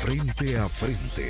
Frente a Frente.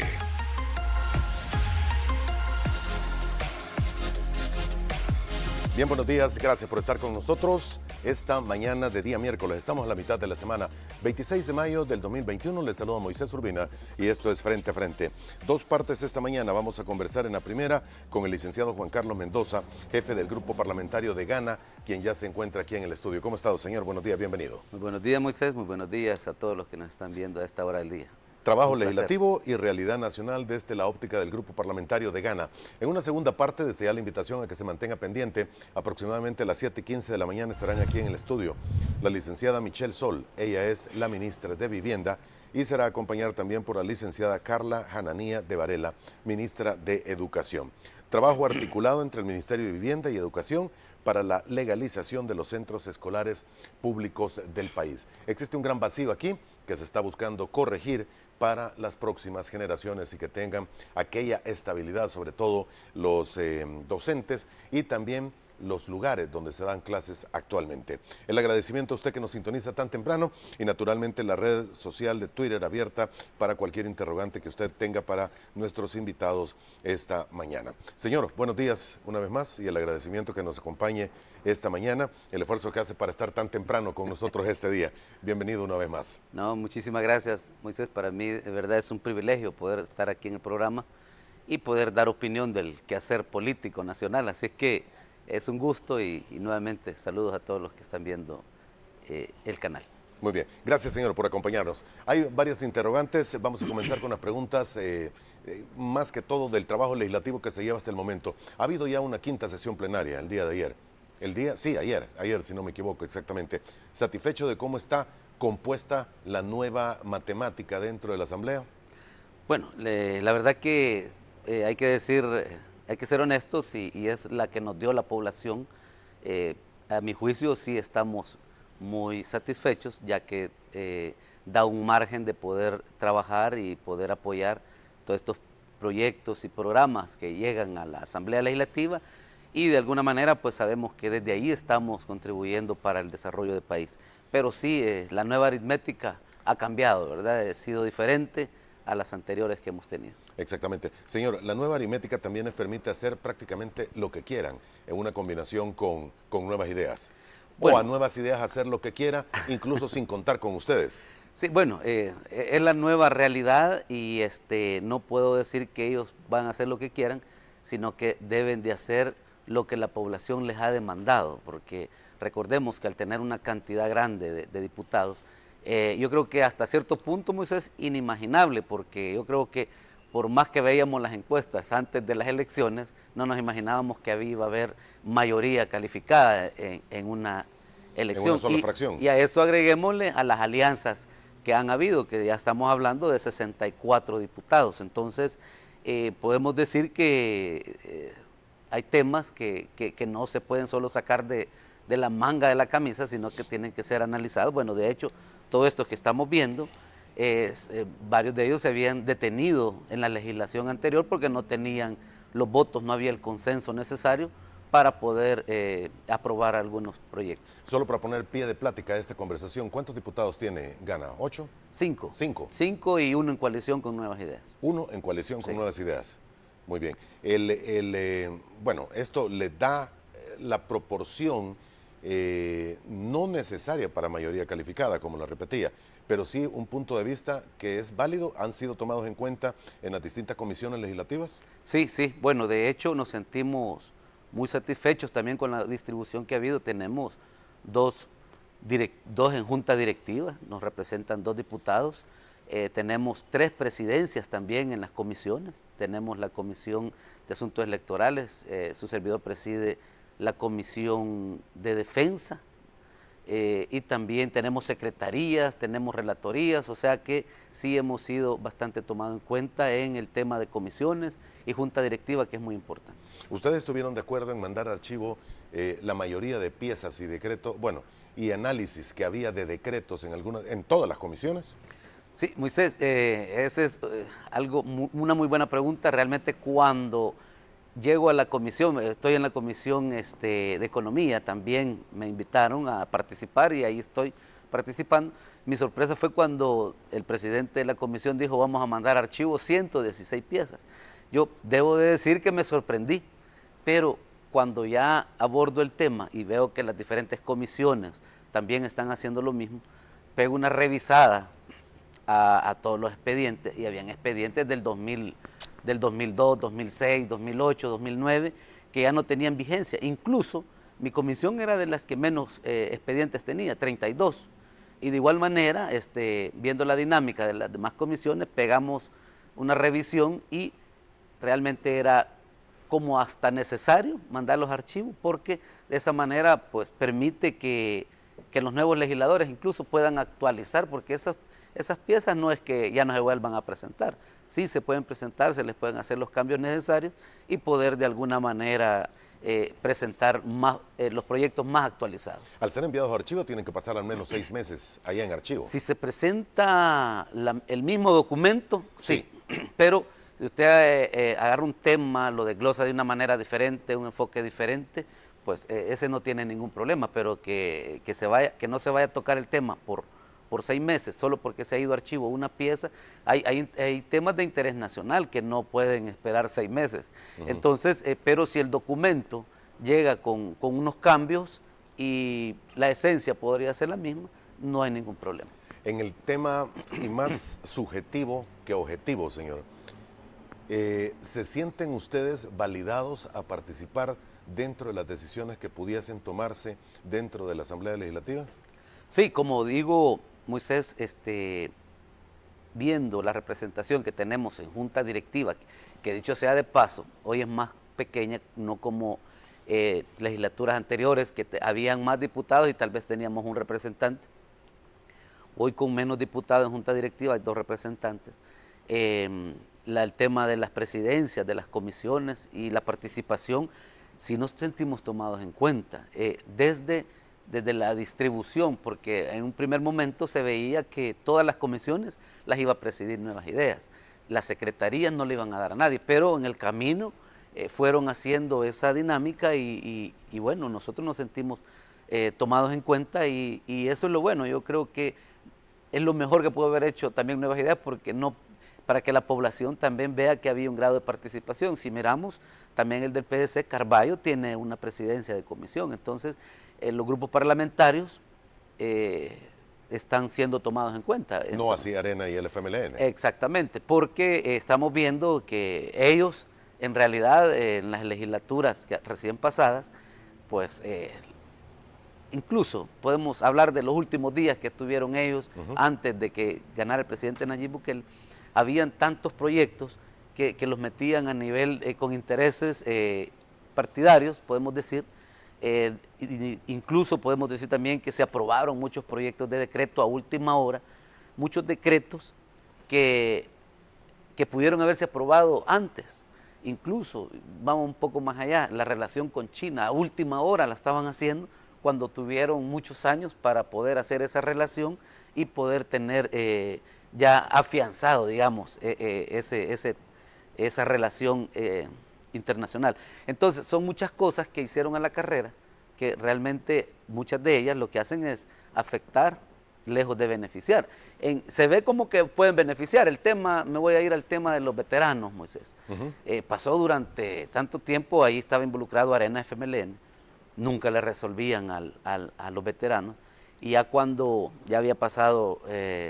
Bien, buenos días, gracias por estar con nosotros esta mañana de día miércoles. Estamos a la mitad de la semana, 26 de mayo del 2021. Les saluda Moisés Urbina y esto es Frente a Frente. Dos partes esta mañana. Vamos a conversar en la primera con el licenciado Juan Carlos Mendoza, jefe del grupo parlamentario de Gana, quien ya se encuentra aquí en el estudio. ¿Cómo ha estado, señor? Buenos días, bienvenido. Muy buenos días, Moisés. Muy buenos días a todos los que nos están viendo a esta hora del día. Trabajo legislativo y realidad nacional desde la óptica del grupo parlamentario de Gana. En una segunda parte, desde ya la invitación a que se mantenga pendiente, aproximadamente a las 7:15 de la mañana estarán aquí en el estudio la licenciada Michelle Sol. Ella es la ministra de Vivienda y será acompañada también por la licenciada Carla Hananía de Varela, ministra de Educación. Trabajo articulado entre el Ministerio de Vivienda y Educación para la legalización de los centros escolares públicos del país. Existe un gran vacío aquí que se está buscando corregir para las próximas generaciones y que tengan aquella estabilidad, sobre todo los docentes y también los lugares donde se dan clases actualmente. El agradecimiento a usted que nos sintoniza tan temprano y naturalmente la red social de Twitter abierta para cualquier interrogante que usted tenga para nuestros invitados esta mañana. Señor, buenos días una vez más y el agradecimiento que nos acompañe esta mañana, el esfuerzo que hace para estar tan temprano con nosotros este día. Bienvenido una vez más. No, muchísimas gracias, Moisés. Para mí de verdad es un privilegio poder estar aquí en el programa y poder dar opinión del quehacer político nacional, así es que es un gusto y nuevamente saludos a todos los que están viendo el canal. Muy bien, gracias señor por acompañarnos. Hay varias interrogantes, vamos a comenzar con las preguntas, más que todo del trabajo legislativo que se lleva hasta el momento. Ha habido ya una quinta sesión plenaria el día de ayer. Ayer si no me equivoco exactamente. ¿Satisfecho de cómo está compuesta la nueva matemática dentro de la Asamblea? Bueno, la verdad que hay que decir... Hay que ser honestos y es la que nos dio la población. A mi juicio sí estamos muy satisfechos, ya que da un margen de poder trabajar y poder apoyar todos estos proyectos y programas que llegan a la Asamblea Legislativa y de alguna manera pues sabemos que desde ahí estamos contribuyendo para el desarrollo del país. Pero sí, la nueva aritmética ha cambiado, ¿verdad? Ha sido diferente a las anteriores que hemos tenido. Exactamente. Señor, la nueva aritmética también les permite hacer prácticamente lo que quieran en una combinación con nuevas ideas. Bueno, o a nuevas ideas hacer lo que quiera, incluso sin contar con ustedes. Sí, bueno, es la nueva realidad y no puedo decir que ellos van a hacer lo que quieran, sino que deben de hacer lo que la población les ha demandado, porque recordemos que al tener una cantidad grande de diputados, yo creo que hasta cierto punto, Moisés, inimaginable, porque yo creo que por más que veíamos las encuestas antes de las elecciones, no nos imaginábamos que iba a haber mayoría calificada en una elección. En una sola fracción. Y a eso agreguémosle a las alianzas que han habido, que ya estamos hablando de 64 diputados. Entonces, podemos decir que hay temas que no se pueden solo sacar de la manga de la camisa, sino que tienen que ser analizados. Bueno, de hecho, todo esto que estamos viendo, varios de ellos se habían detenido en la legislación anterior porque no tenían los votos, no había el consenso necesario para poder aprobar algunos proyectos. Solo para poner pie de plática a esta conversación, ¿cuántos diputados tiene Gana? ¿8? 5. 5. 5 y uno en coalición con Nuevas Ideas. Uno en coalición con Nuevas Ideas. Muy bien. Bueno, esto le da la proporción no necesaria para mayoría calificada, como la repetía, pero sí un punto de vista que es válido. ¿Han sido tomados en cuenta en las distintas comisiones legislativas? Sí, bueno, de hecho nos sentimos muy satisfechos también con la distribución que ha habido. Tenemos dos en junta directiva, nos representan 2 diputados, tenemos 3 presidencias también en las comisiones, tenemos la Comisión de Asuntos Electorales, su servidor preside la Comisión de Defensa, y también tenemos secretarías, tenemos relatorías, o sea que sí hemos sido bastante tomados en cuenta en el tema de comisiones y junta directiva, que es muy importante. ¿Ustedes estuvieron de acuerdo en mandar archivo la mayoría de piezas y decretos, y análisis que había de decretos en todas las comisiones? Sí, Moisés, esa es una muy buena pregunta. Realmente cuando llego a la comisión, estoy en la comisión de Economía, también me invitaron a participar y ahí estoy participando. Mi sorpresa fue cuando el presidente de la comisión dijo vamos a mandar archivos 116 piezas. Yo debo de decir que me sorprendí, pero cuando ya abordo el tema y veo que las diferentes comisiones también están haciendo lo mismo, pego una revisada a todos los expedientes, y habían expedientes del 2002, 2006, 2008, 2009, que ya no tenían vigencia. Incluso mi comisión era de las que menos expedientes tenía, 32. Y de igual manera, viendo la dinámica de las demás comisiones, pegamos una revisión y realmente era como hasta necesario mandar los archivos, porque de esa manera pues permite que los nuevos legisladores incluso puedan actualizar, porque esas piezas no es que ya no se vuelvan a presentar, sí se pueden presentar, se les pueden hacer los cambios necesarios y poder de alguna manera presentar los proyectos más actualizados. Al ser enviados a archivo tienen que pasar al menos 6 meses allá en archivo. Si se presenta el mismo documento, sí. Pero si usted agarra un tema, lo desglosa de una manera diferente, un enfoque diferente, pues ese no tiene ningún problema, pero que no se vaya a tocar el tema por 6 meses, solo porque se ha ido a archivo una pieza. Hay temas de interés nacional que no pueden esperar 6 meses. Entonces, pero si el documento llega con unos cambios y la esencia podría ser la misma, no hay ningún problema. En el tema, y más subjetivo que objetivo, señor, ¿se sienten ustedes validados a participar dentro de las decisiones que pudiesen tomarse dentro de la Asamblea Legislativa? Sí, como digo, Moisés, viendo la representación que tenemos en junta directiva, que dicho sea de paso, hoy es más pequeña, no como legislaturas anteriores, que habían más diputados y tal vez teníamos un representante. Hoy con menos diputados en junta directiva hay 2 representantes. El tema de las presidencias, de las comisiones y la participación, sí nos sentimos tomados en cuenta, desde la distribución, porque en un primer momento se veía que todas las comisiones las iba a presidir Nuevas Ideas, las secretarías no le iban a dar a nadie, pero en el camino fueron haciendo esa dinámica y bueno, nosotros nos sentimos tomados en cuenta y eso es lo bueno. Yo creo que es lo mejor que pudo haber hecho también Nuevas Ideas, porque para que la población también vea que había un grado de participación. Si miramos, también el del PDC, Carballo, tiene una presidencia de comisión, entonces los grupos parlamentarios están siendo tomados en cuenta. No así Arena y el FMLN. Exactamente, porque estamos viendo que ellos, en realidad, en las legislaturas recién pasadas, pues incluso podemos hablar de los últimos días que tuvieron ellos antes de que ganara el presidente Nayib Bukele. Habían tantos proyectos que los metían a nivel con intereses partidarios, podemos decir. Incluso podemos decir también que se aprobaron muchos proyectos de decreto a última hora, muchos decretos que pudieron haberse aprobado antes. Incluso, vamos un poco más allá, la relación con China a última hora la estaban haciendo cuando tuvieron muchos años para poder hacer esa relación y poder tener ya afianzado, digamos, esa relación internacional. Entonces, son muchas cosas que hicieron a la carrera, que realmente muchas de ellas lo que hacen es afectar lejos de beneficiar. Se ve como que pueden beneficiar. El tema, me voy a ir al tema de los veteranos, Moisés. Pasó durante tanto tiempo, ahí estaba involucrado Arena FMLN, nunca le resolvían a los veteranos, y ya cuando ya había pasado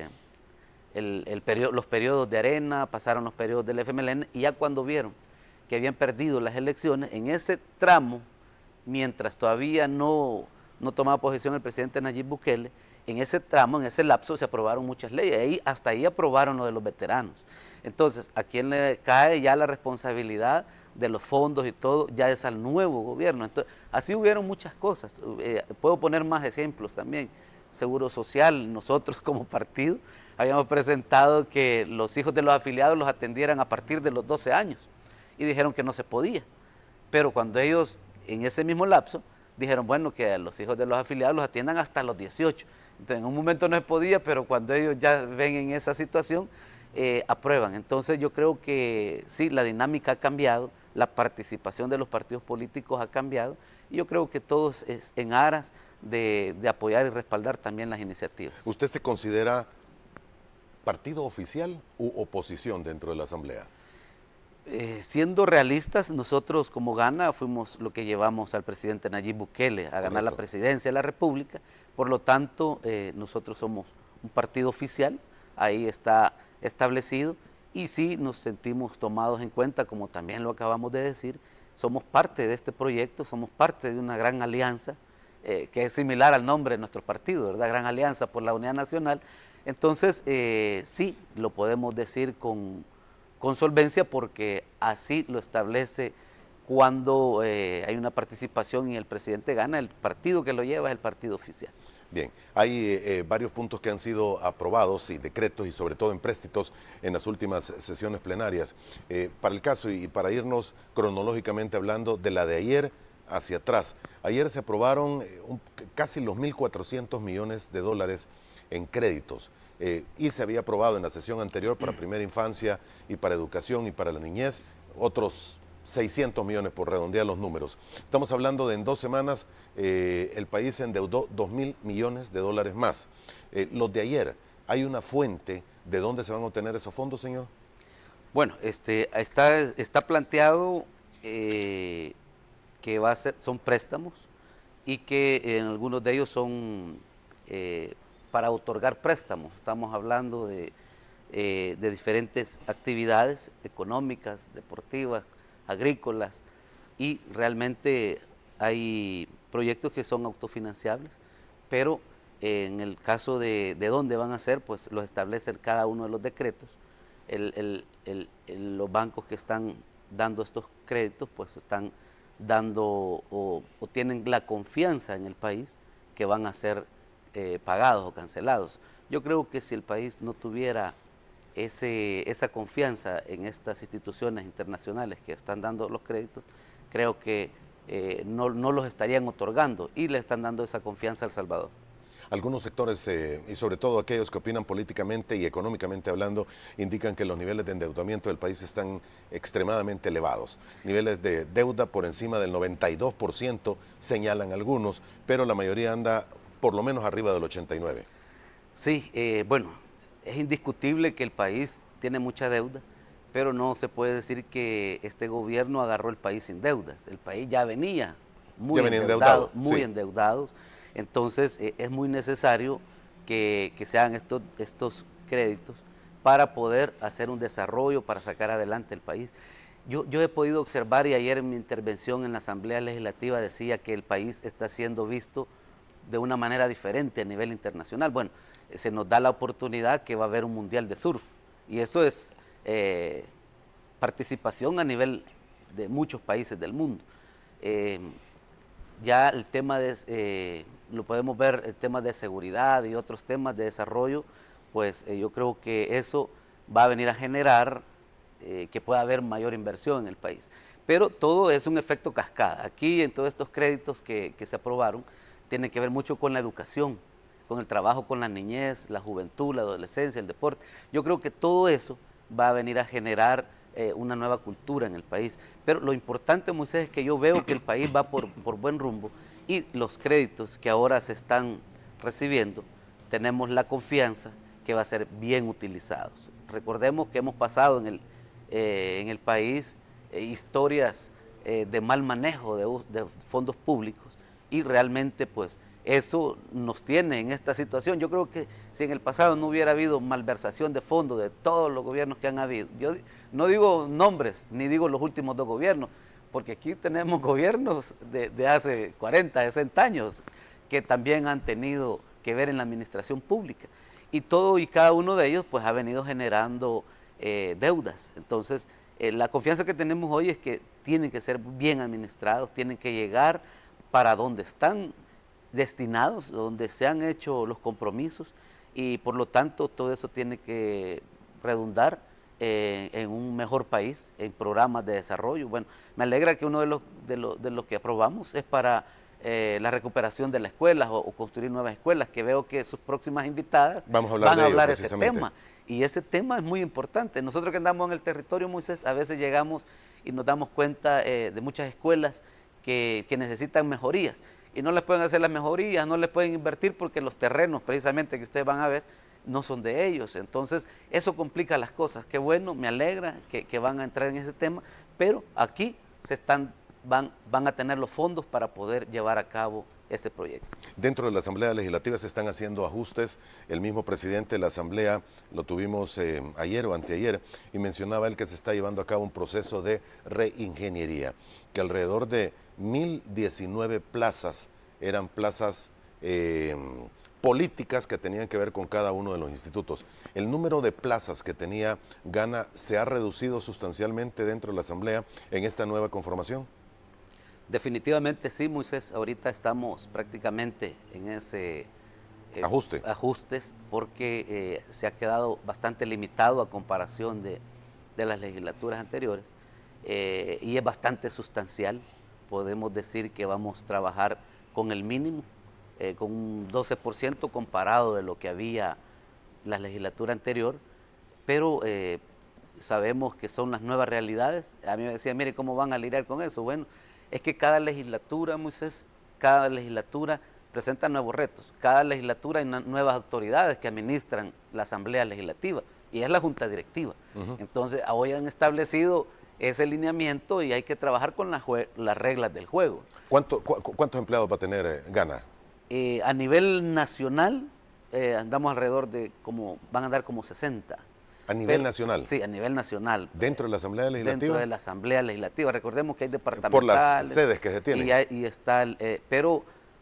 los periodos de Arena, pasaron los periodos del FMLN, y ya cuando vieron que habían perdido las elecciones, en ese tramo, mientras todavía no tomaba posesión el presidente Nayib Bukele, en ese tramo, en ese lapso, se aprobaron muchas leyes, hasta ahí aprobaron lo de los veteranos. Entonces, ¿a quién le cae ya la responsabilidad de los fondos y todo? Ya es al nuevo gobierno. Entonces, así hubieron muchas cosas. Puedo poner más ejemplos también. Seguro Social, nosotros como partido habíamos presentado que los hijos de los afiliados los atendieran a partir de los 12 años y dijeron que no se podía. Pero cuando ellos, en ese mismo lapso, dijeron, bueno, que a los hijos de los afiliados los atiendan hasta los 18. Entonces, en un momento no se podía, pero cuando ellos ya ven en esa situación, aprueban. Entonces, yo creo que sí, la dinámica ha cambiado, la participación de los partidos políticos ha cambiado, y yo creo que todo es en aras de apoyar y respaldar también las iniciativas. ¿Usted se considera partido oficial u oposición dentro de la Asamblea? Siendo realistas, nosotros como Gana fuimos lo que llevamos al presidente Nayib Bukele a ganar la presidencia de la República, por lo tanto nosotros somos un partido oficial, ahí está establecido, y sí nos sentimos tomados en cuenta, como también lo acabamos de decir, somos parte de este proyecto, somos parte de una gran alianza, que es similar al nombre de nuestro partido, ¿verdad? Gran Alianza por la Unidad Nacional. Entonces, sí, lo podemos decir con solvencia porque así lo establece cuando hay una participación y el presidente gana, el partido que lo lleva es el partido oficial. Bien, hay varios puntos que han sido aprobados y decretos y sobre todo empréstitos en las últimas sesiones plenarias. Para el caso y para irnos cronológicamente hablando de la de ayer hacia atrás, ayer se aprobaron casi los 1.400 millones de dólares en créditos. Y se había aprobado en la sesión anterior para primera infancia y para educación y para la niñez otros 600 millones por redondear los números. Estamos hablando de en 2 semanas el país se endeudó 2.000 millones de dólares más. Los de ayer, ¿hay una fuente de dónde se van a obtener esos fondos, señor? Bueno, está planteado que son préstamos y que en algunos de ellos son para otorgar préstamos. Estamos hablando de diferentes actividades económicas, deportivas, agrícolas, y realmente hay proyectos que son autofinanciables, pero en el caso de dónde van a ser, pues los establece cada uno de los decretos. Los bancos que están dando estos créditos, pues están dando o tienen la confianza en el país que van a ser pagados o cancelados. Yo creo que si el país no tuviera esa confianza en estas instituciones internacionales que están dando los créditos, creo que no los estarían otorgando y le están dando esa confianza a El Salvador. Algunos sectores, y sobre todo aquellos que opinan políticamente y económicamente hablando, indican que los niveles de endeudamiento del país están extremadamente elevados. Niveles de deuda por encima del 92%, señalan algunos, pero la mayoría anda por lo menos arriba del 89%. Sí, bueno, es indiscutible que el país tiene mucha deuda, pero no se puede decir que este gobierno agarró el país sin deudas. El país ya venía muy endeudado. Entonces es muy necesario que se hagan estos créditos para poder hacer un desarrollo, para sacar adelante el país. Yo he podido observar, y ayer en mi intervención en la Asamblea Legislativa decía que el país está siendo visto de una manera diferente a nivel internacional. Bueno, se nos da la oportunidad que va a haber un mundial de surf, y eso es participación a nivel de muchos países del mundo. Ya el tema lo podemos ver, el tema de seguridad y otros temas de desarrollo, pues yo creo que eso va a venir a generar que pueda haber mayor inversión en el país. Pero todo es un efecto cascada. Aquí en todos estos créditos que se aprobaron, tiene que ver mucho con la educación, con el trabajo con la niñez, la juventud, la adolescencia, el deporte. Yo creo que todo eso va a venir a generar una nueva cultura en el país. Pero lo importante, Moisés, es que yo veo que el país va por buen rumbo, y los créditos que ahora se están recibiendo, tenemos la confianza que va a ser bien utilizados. Recordemos que hemos pasado en el país historias de mal manejo de fondos públicos, y realmente pues eso nos tiene en esta situación. Yo creo que si en el pasado no hubiera habido malversación de fondos de todos los gobiernos que han habido, yo no digo nombres, ni digo los últimos 2 gobiernos, porque aquí tenemos gobiernos de hace 40, 60 años que también han tenido que ver en la administración pública, y todo y cada uno de ellos pues ha venido generando deudas. Entonces la confianza que tenemos hoy es que tienen que ser bien administrados, tienen que llegar para donde están destinados, donde se han hecho los compromisos, y por lo tanto todo eso tiene que redundar en un mejor país, en programas de desarrollo. Bueno, me alegra que uno de los que aprobamos es para la recuperación de las escuelas o construir nuevas escuelas, que veo que sus próximas invitadas van a hablar de ese tema. Y ese tema es muy importante. Nosotros que andamos en el territorio, Moisés, a veces llegamos y nos damos cuenta de muchas escuelas que necesitan mejorías. y no les pueden hacer las mejorías, no les pueden invertir porque los terrenos precisamente que ustedes van a ver no son de ellos. Entonces eso complica las cosas. Qué bueno, me alegra que van a entrar en ese tema, pero aquí van a tener los fondos para poder llevar a cabo ese proyecto. Dentro de la Asamblea Legislativa se están haciendo ajustes. El mismo presidente de la Asamblea lo tuvimos ayer o anteayer y mencionaba él que se está llevando a cabo un proceso de reingeniería, que alrededor de 1019 plazas eran plazas políticas que tenían que ver con cada uno de los institutos. El número de plazas que tenía Gana se ha reducido sustancialmente dentro de la Asamblea en esta nueva conformación. Definitivamente sí, Moisés. Ahorita estamos prácticamente en ese ajustes porque se ha quedado bastante limitado a comparación de las legislaturas anteriores y es bastante sustancial. Podemos decir que vamos a trabajar con el mínimo, con un 12% comparado de lo que había la legislatura anterior, pero sabemos que son las nuevas realidades. A mí me decía, mire, ¿cómo van a lidiar con eso? Bueno, es que cada legislatura, Moisés, cada legislatura presenta nuevos retos. Cada legislatura hay nuevas autoridades que administran la Asamblea Legislativa y es la Junta Directiva. Entonces, hoy han establecido ese lineamiento y hay que trabajar con las reglas del juego. ¿Cuántos empleados va a tener Gana? A nivel nacional, andamos alrededor de van a andar como 60. ¿A nivel nacional? Sí, a nivel nacional. ¿Dentro de la Asamblea Legislativa? Dentro de la Asamblea Legislativa. Recordemos que hay departamentales. Por las sedes que se tienen. Y está, pero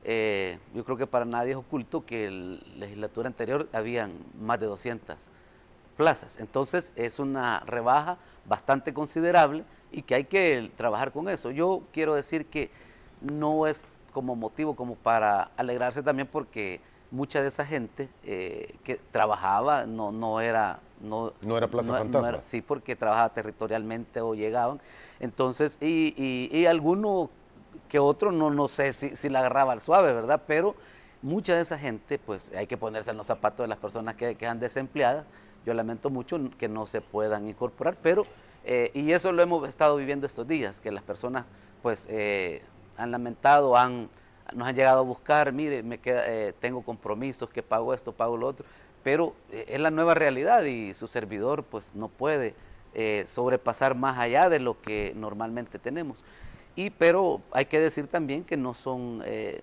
yo creo que para nadie es oculto que en la legislatura anterior habían más de 200 plazas. Entonces es una rebaja bastante considerable y que hay que trabajar con eso. Yo quiero decir que no es como motivo como para alegrarse también porque mucha de esa gente que trabajaba no era plaza fantasma. Sí, porque trabajaba territorialmente o llegaban. Entonces, y alguno que otro, no sé si la agarraba al suave, ¿verdad? Pero mucha de esa gente, pues hay que ponerse en los zapatos de las personas que quedan desempleadas. Yo lamento mucho que no se puedan incorporar, pero, y eso lo hemos estado viviendo estos días, que las personas, pues, han lamentado, nos han llegado a buscar, mire, tengo compromisos, que pago esto, pago lo otro, pero es la nueva realidad y su servidor pues no puede sobrepasar más allá de lo que normalmente tenemos. Pero hay que decir también que no son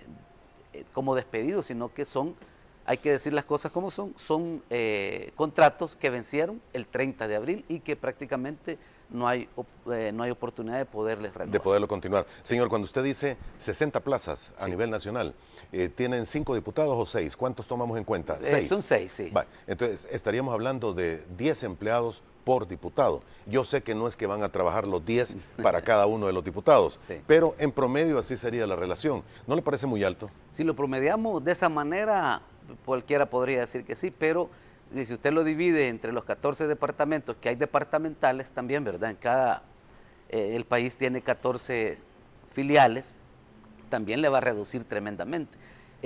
como despedidos, sino que hay que decir las cosas como son contratos que vencieron el 30 de abril y que prácticamente no hay oportunidad de poderles renovar. De poderlo continuar. Señor, cuando usted dice 60 plazas a nivel nacional, ¿tienen 5 diputados o 6? ¿Cuántos tomamos en cuenta? 6. Son 6, sí. Vale. Entonces, estaríamos hablando de 10 empleados por diputado. Yo sé que no es que van a trabajar los 10 para cada uno de los diputados, sí, pero en promedio así sería la relación. ¿No le parece muy alto? Si lo promediamos de esa manera, cualquiera podría decir que sí, pero si usted lo divide entre los 14 departamentos, que hay departamentales también, ¿verdad? El país tiene 14 filiales, también le va a reducir tremendamente.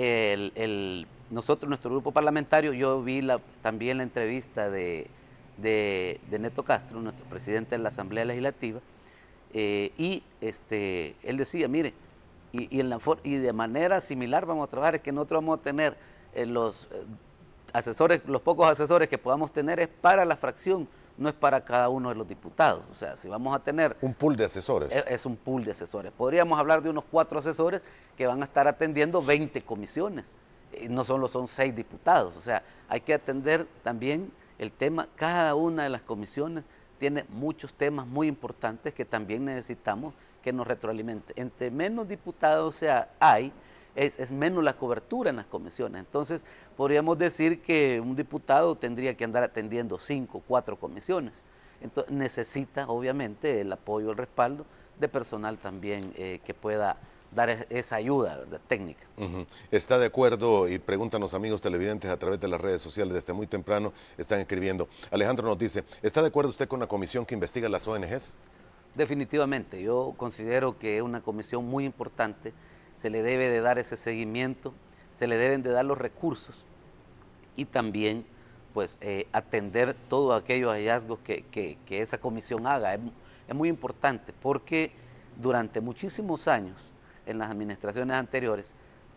Nuestro grupo parlamentario, yo vi también la entrevista de Neto Castro, nuestro presidente de la Asamblea Legislativa, y él decía, mire, y de manera similar vamos a trabajar, es que nosotros vamos a tener los pocos asesores que podamos tener es para la fracción, no es para cada uno de los diputados. O sea, si vamos a tener... Un pool de asesores. Es un pool de asesores. Podríamos hablar de unos 4 asesores que van a estar atendiendo 20 comisiones. No solo son 6 diputados. O sea, hay que atender también el tema. Cada una de las comisiones tiene muchos temas muy importantes que también necesitamos que nos retroalimente. Entre menos diputados hay, es menos la cobertura en las comisiones. Entonces, podríamos decir que un diputado tendría que andar atendiendo 5, 4 comisiones. Entonces, necesita, obviamente, el apoyo, el respaldo de personal también que pueda dar esa ayuda, ¿verdad?, técnica. ¿Está de acuerdo? Y preguntan los amigos televidentes a través de las redes sociales, desde muy temprano están escribiendo. Alejandro nos dice, ¿está de acuerdo usted con la comisión que investiga las ONGs? Definitivamente, yo considero que es una comisión muy importante. Se le debe de dar ese seguimiento, se le deben de dar los recursos y también pues atender todos aquellos hallazgos que esa comisión haga. Es muy importante porque durante muchísimos años en las administraciones anteriores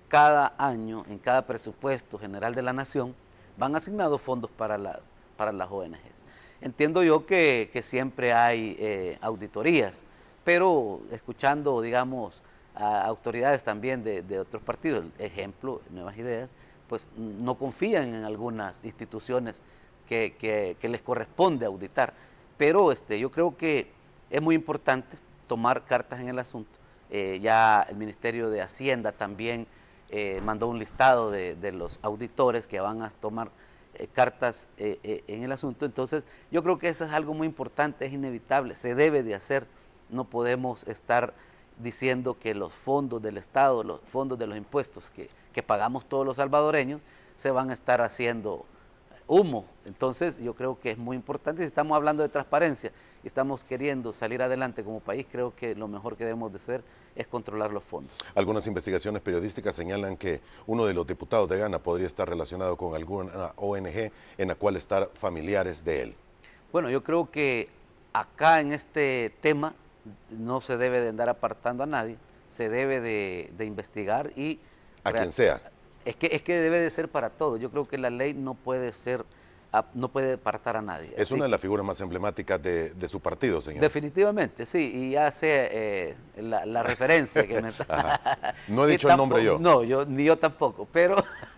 cada año, en cada presupuesto general de la Nación, van asignados fondos para las ONGs. Entiendo yo que siempre hay auditorías, pero escuchando, digamos, a autoridades también de otros partidos, ejemplo, Nuevas Ideas, pues no confían en algunas instituciones que les corresponde auditar. Pero yo creo que es muy importante tomar cartas en el asunto. Ya el Ministerio de Hacienda también mandó un listado de los auditores que van a tomar cartas en el asunto. Entonces yo creo que eso es algo muy importante, es inevitable, se debe de hacer. No podemos estar diciendo que los fondos del Estado, los fondos de los impuestos que pagamos todos los salvadoreños, se van a estar haciendo humo. Entonces yo creo que es muy importante. Si estamos hablando de transparencia y estamos queriendo salir adelante como país, creo que lo mejor que debemos de hacer es controlar los fondos. Algunas investigaciones periodísticas señalan que uno de los diputados de Gana podría estar relacionado con alguna ONG en la cual están familiares de él. Bueno, yo creo que acá en este tema no se debe de andar apartando a nadie, se debe de investigar y... A quien sea. Es que debe de ser para todos. Yo creo que la ley no puede ser, no puede apartar a nadie. Es una de las figuras más emblemáticas de su partido, señor. Definitivamente, sí, y ya sé la referencia que me... No he dicho el nombre yo. No, ni yo tampoco, pero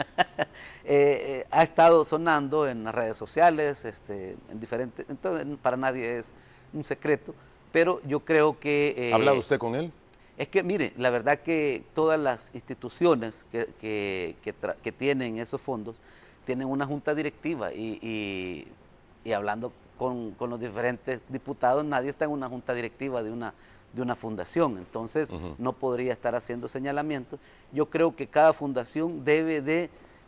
ha estado sonando en las redes sociales, en diferentes... Entonces, para nadie es un secreto, pero yo creo que... ¿Ha hablado usted con él? Es que, mire, la verdad que todas las instituciones que tienen esos fondos tienen una junta directiva y hablando con los diferentes diputados, nadie está en una junta directiva de una fundación, entonces no podría estar haciendo señalamientos. Yo creo que cada fundación debe de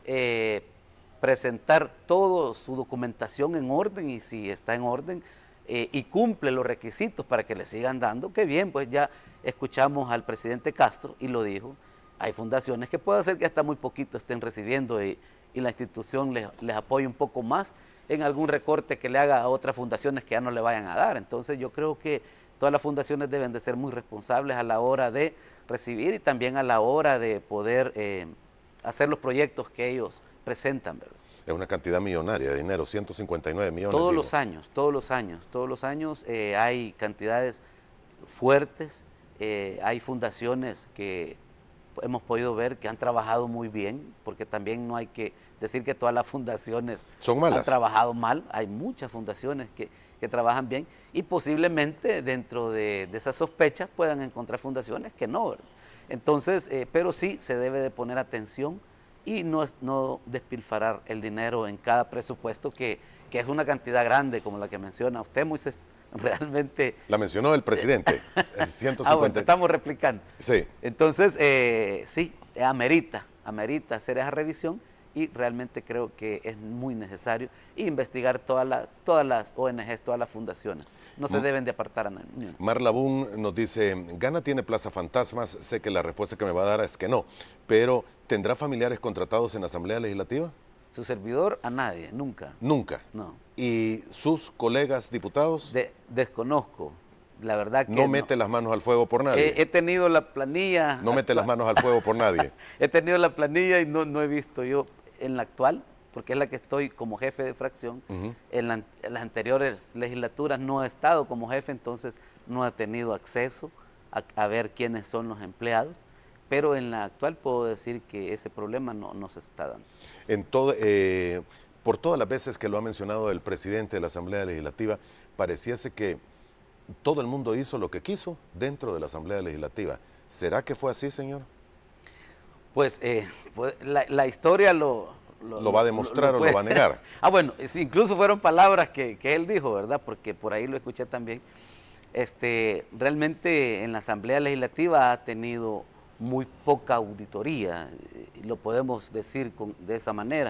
presentar toda su documentación en orden, y si está en orden y cumple los requisitos para que le sigan dando, qué bien. Pues ya escuchamos al presidente Castro y lo dijo, hay fundaciones que puede ser que hasta muy poquito estén recibiendo y la institución les apoye un poco más en algún recorte que le haga a otras fundaciones que ya no le vayan a dar. Entonces yo creo que todas las fundaciones deben de ser muy responsables a la hora de recibir y también a la hora de poder hacer los proyectos que ellos presentan, ¿verdad? Es una cantidad millonaria de dinero, 159 millones. Todos los años hay cantidades fuertes, hay fundaciones que hemos podido ver que han trabajado muy bien, porque también no hay que decir que todas las fundaciones son malas, han trabajado mal. Hay muchas fundaciones que trabajan bien y posiblemente dentro de esas sospechas puedan encontrar fundaciones que no, ¿verdad? Entonces, pero sí se debe de poner atención y no despilfarrar el dinero en cada presupuesto, que es una cantidad grande como la que menciona usted, Moisés. Realmente... La mencionó el presidente, 150. Bueno, estamos replicando. Sí. Entonces, sí, amerita hacer esa revisión y realmente creo que es muy necesario investigar todas las ONGs, todas las fundaciones. No se deben de apartar a nadie. Marla Boone nos dice, ¿Gana tiene plaza fantasmas? Sé que la respuesta que me va a dar es que no, pero ¿tendrá familiares contratados en la Asamblea Legislativa? Su servidor, a nadie, nunca. ¿Nunca? No. ¿Y sus colegas diputados? Desconozco, la verdad que no. Mete las manos al fuego por nadie. He tenido la planilla... No mete las manos al fuego por nadie. He tenido la planilla y no he visto yo en la actual, porque es la que estoy como jefe de fracción. En las anteriores legislaturas no he estado como jefe, entonces no he tenido acceso a ver quiénes son los empleados, pero en la actual puedo decir que ese problema no se está dando. Por todas las veces que lo ha mencionado el presidente de la Asamblea Legislativa, pareciese que todo el mundo hizo lo que quiso dentro de la Asamblea Legislativa. ¿Será que fue así, señor? Pues la historia lo va a demostrar o lo va a negar. Bueno, incluso fueron palabras que él dijo, ¿verdad? Porque por ahí lo escuché también. Realmente en la Asamblea Legislativa ha tenido muy poca auditoría, lo podemos decir de esa manera.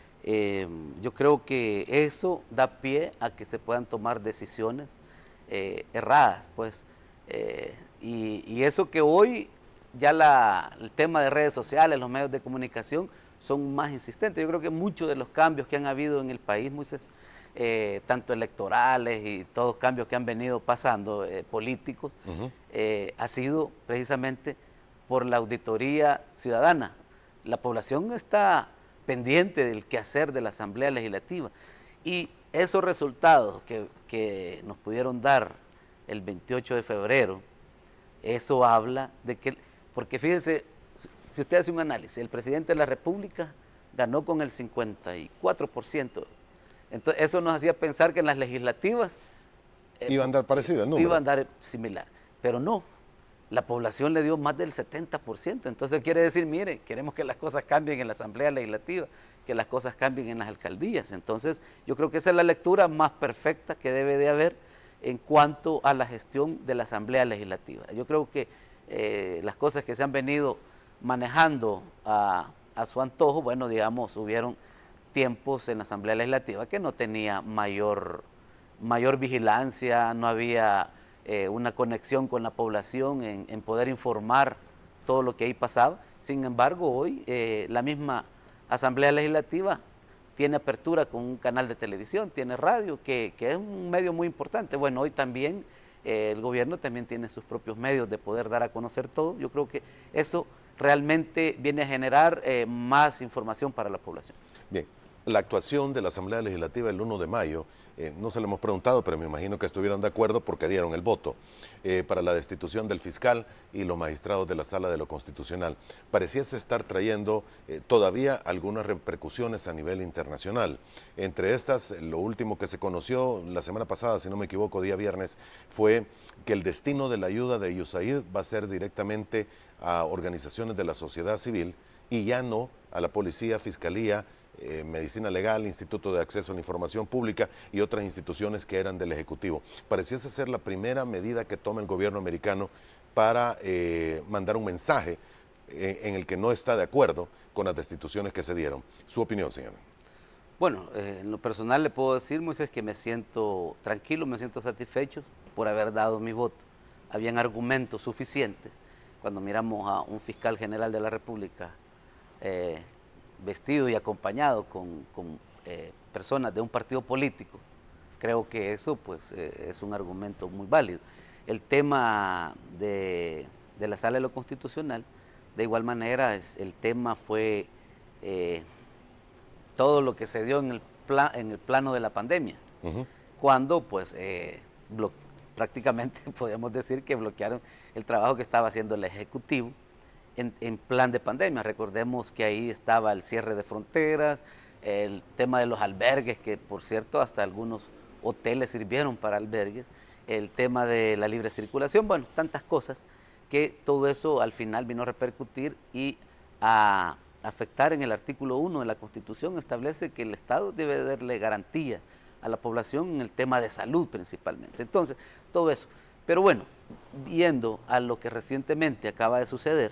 Yo creo que eso da pie a que se puedan tomar decisiones erradas, pues. Y eso que hoy ya el tema de redes sociales, los medios de comunicación son más insistentes. Yo creo que muchos de los cambios que han habido en el país, Moisés, tanto electorales y todos los cambios que han venido pasando políticos, ha sido precisamente por la auditoría ciudadana. la población está pendiente del quehacer de la Asamblea Legislativa. Y esos resultados que nos pudieron dar el 28 de febrero, eso habla de que, porque fíjense, si usted hace un análisis, el presidente de la República ganó con el 54%. Entonces, eso nos hacía pensar que en las legislativas iba a andar parecido el número. Iba a andar similar, pero no. La población le dio más del 70%. Entonces quiere decir, mire, queremos que las cosas cambien en la Asamblea Legislativa, que las cosas cambien en las alcaldías. Entonces yo creo que esa es la lectura más perfecta que debe de haber en cuanto a la gestión de la Asamblea Legislativa. Yo creo que las cosas que se han venido manejando a su antojo, bueno, digamos, hubieron tiempos en la Asamblea Legislativa que no tenía mayor vigilancia, no había una conexión con la población en poder informar todo lo que ahí pasaba. Sin embargo, hoy la misma Asamblea Legislativa tiene apertura con un canal de televisión, tiene radio, que es un medio muy importante. Bueno, hoy también el gobierno también tiene sus propios medios de poder dar a conocer todo. Yo creo que eso realmente viene a generar más información para la población. Bien. La actuación de la Asamblea Legislativa el 1 de mayo, no se lo hemos preguntado, pero me imagino que estuvieron de acuerdo porque dieron el voto para la destitución del fiscal y los magistrados de la Sala de lo Constitucional. Pareciese estar trayendo todavía algunas repercusiones a nivel internacional. Entre estas, lo último que se conoció la semana pasada, si no me equivoco, día viernes, fue que el destino de la ayuda de USAID va a ser directamente a organizaciones de la sociedad civil y ya no a la policía, fiscalía, Medicina Legal, Instituto de Acceso a la Información Pública y otras instituciones que eran del Ejecutivo. Pareciese ser la primera medida que toma el gobierno americano para mandar un mensaje en el que no está de acuerdo con las destituciones que se dieron. ¿Su opinión, señora? Bueno, en lo personal le puedo decir, Moisés, que me siento tranquilo, me siento satisfecho por haber dado mi voto. Habían argumentos suficientes. Cuando miramos a un fiscal general de la República vestido y acompañado con personas de un partido político, creo que eso pues es un argumento muy válido. El tema de la Sala de lo Constitucional, de igual manera, el tema fue todo lo que se dio en el plano de la pandemia, cuando pues prácticamente podríamos decir que bloquearon el trabajo que estaba haciendo el Ejecutivo en plan de pandemia. Recordemos que ahí estaba el cierre de fronteras, el tema de los albergues, que por cierto hasta algunos hoteles sirvieron para albergues, el tema de la libre circulación, bueno, tantas cosas que todo eso al final vino a repercutir y a afectar. En el artículo 1 de la Constitución establece que el Estado debe darle garantía a la población en el tema de salud principalmente. Entonces, todo eso. Pero bueno, viendo a lo que recientemente acaba de suceder,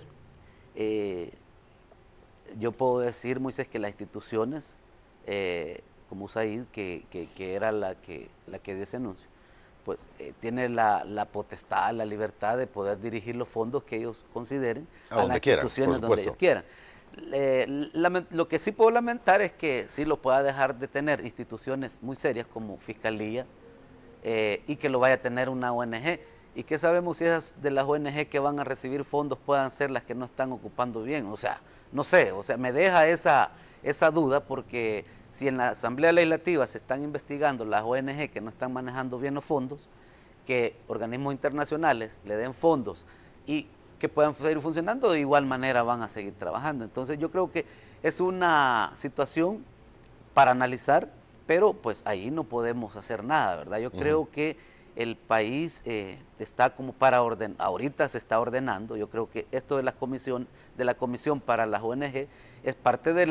yo puedo decir, Moisés, que las instituciones, como USAID, que era la que dio ese anuncio, pues tiene la potestad, la libertad de poder dirigir los fondos que ellos consideren a las instituciones donde ellos quieran. Lo que sí puedo lamentar es que sí lo pueda dejar de tener instituciones muy serias como Fiscalía y que lo vaya a tener una ONG. ¿Y qué sabemos si esas de las ONG que van a recibir fondos puedan ser las que no están ocupando bien? O sea, no sé, o sea, me deja esa duda, porque si en la Asamblea Legislativa se están investigando las ONG que no están manejando bien los fondos, que organismos internacionales le den fondos y que puedan seguir funcionando, de igual manera van a seguir trabajando. Entonces yo creo que es una situación para analizar, pero pues ahí no podemos hacer nada, ¿verdad? Yo creo que el país está como para ordenar, ahorita se está ordenando. Yo creo que esto de la comisión para las ONG es parte de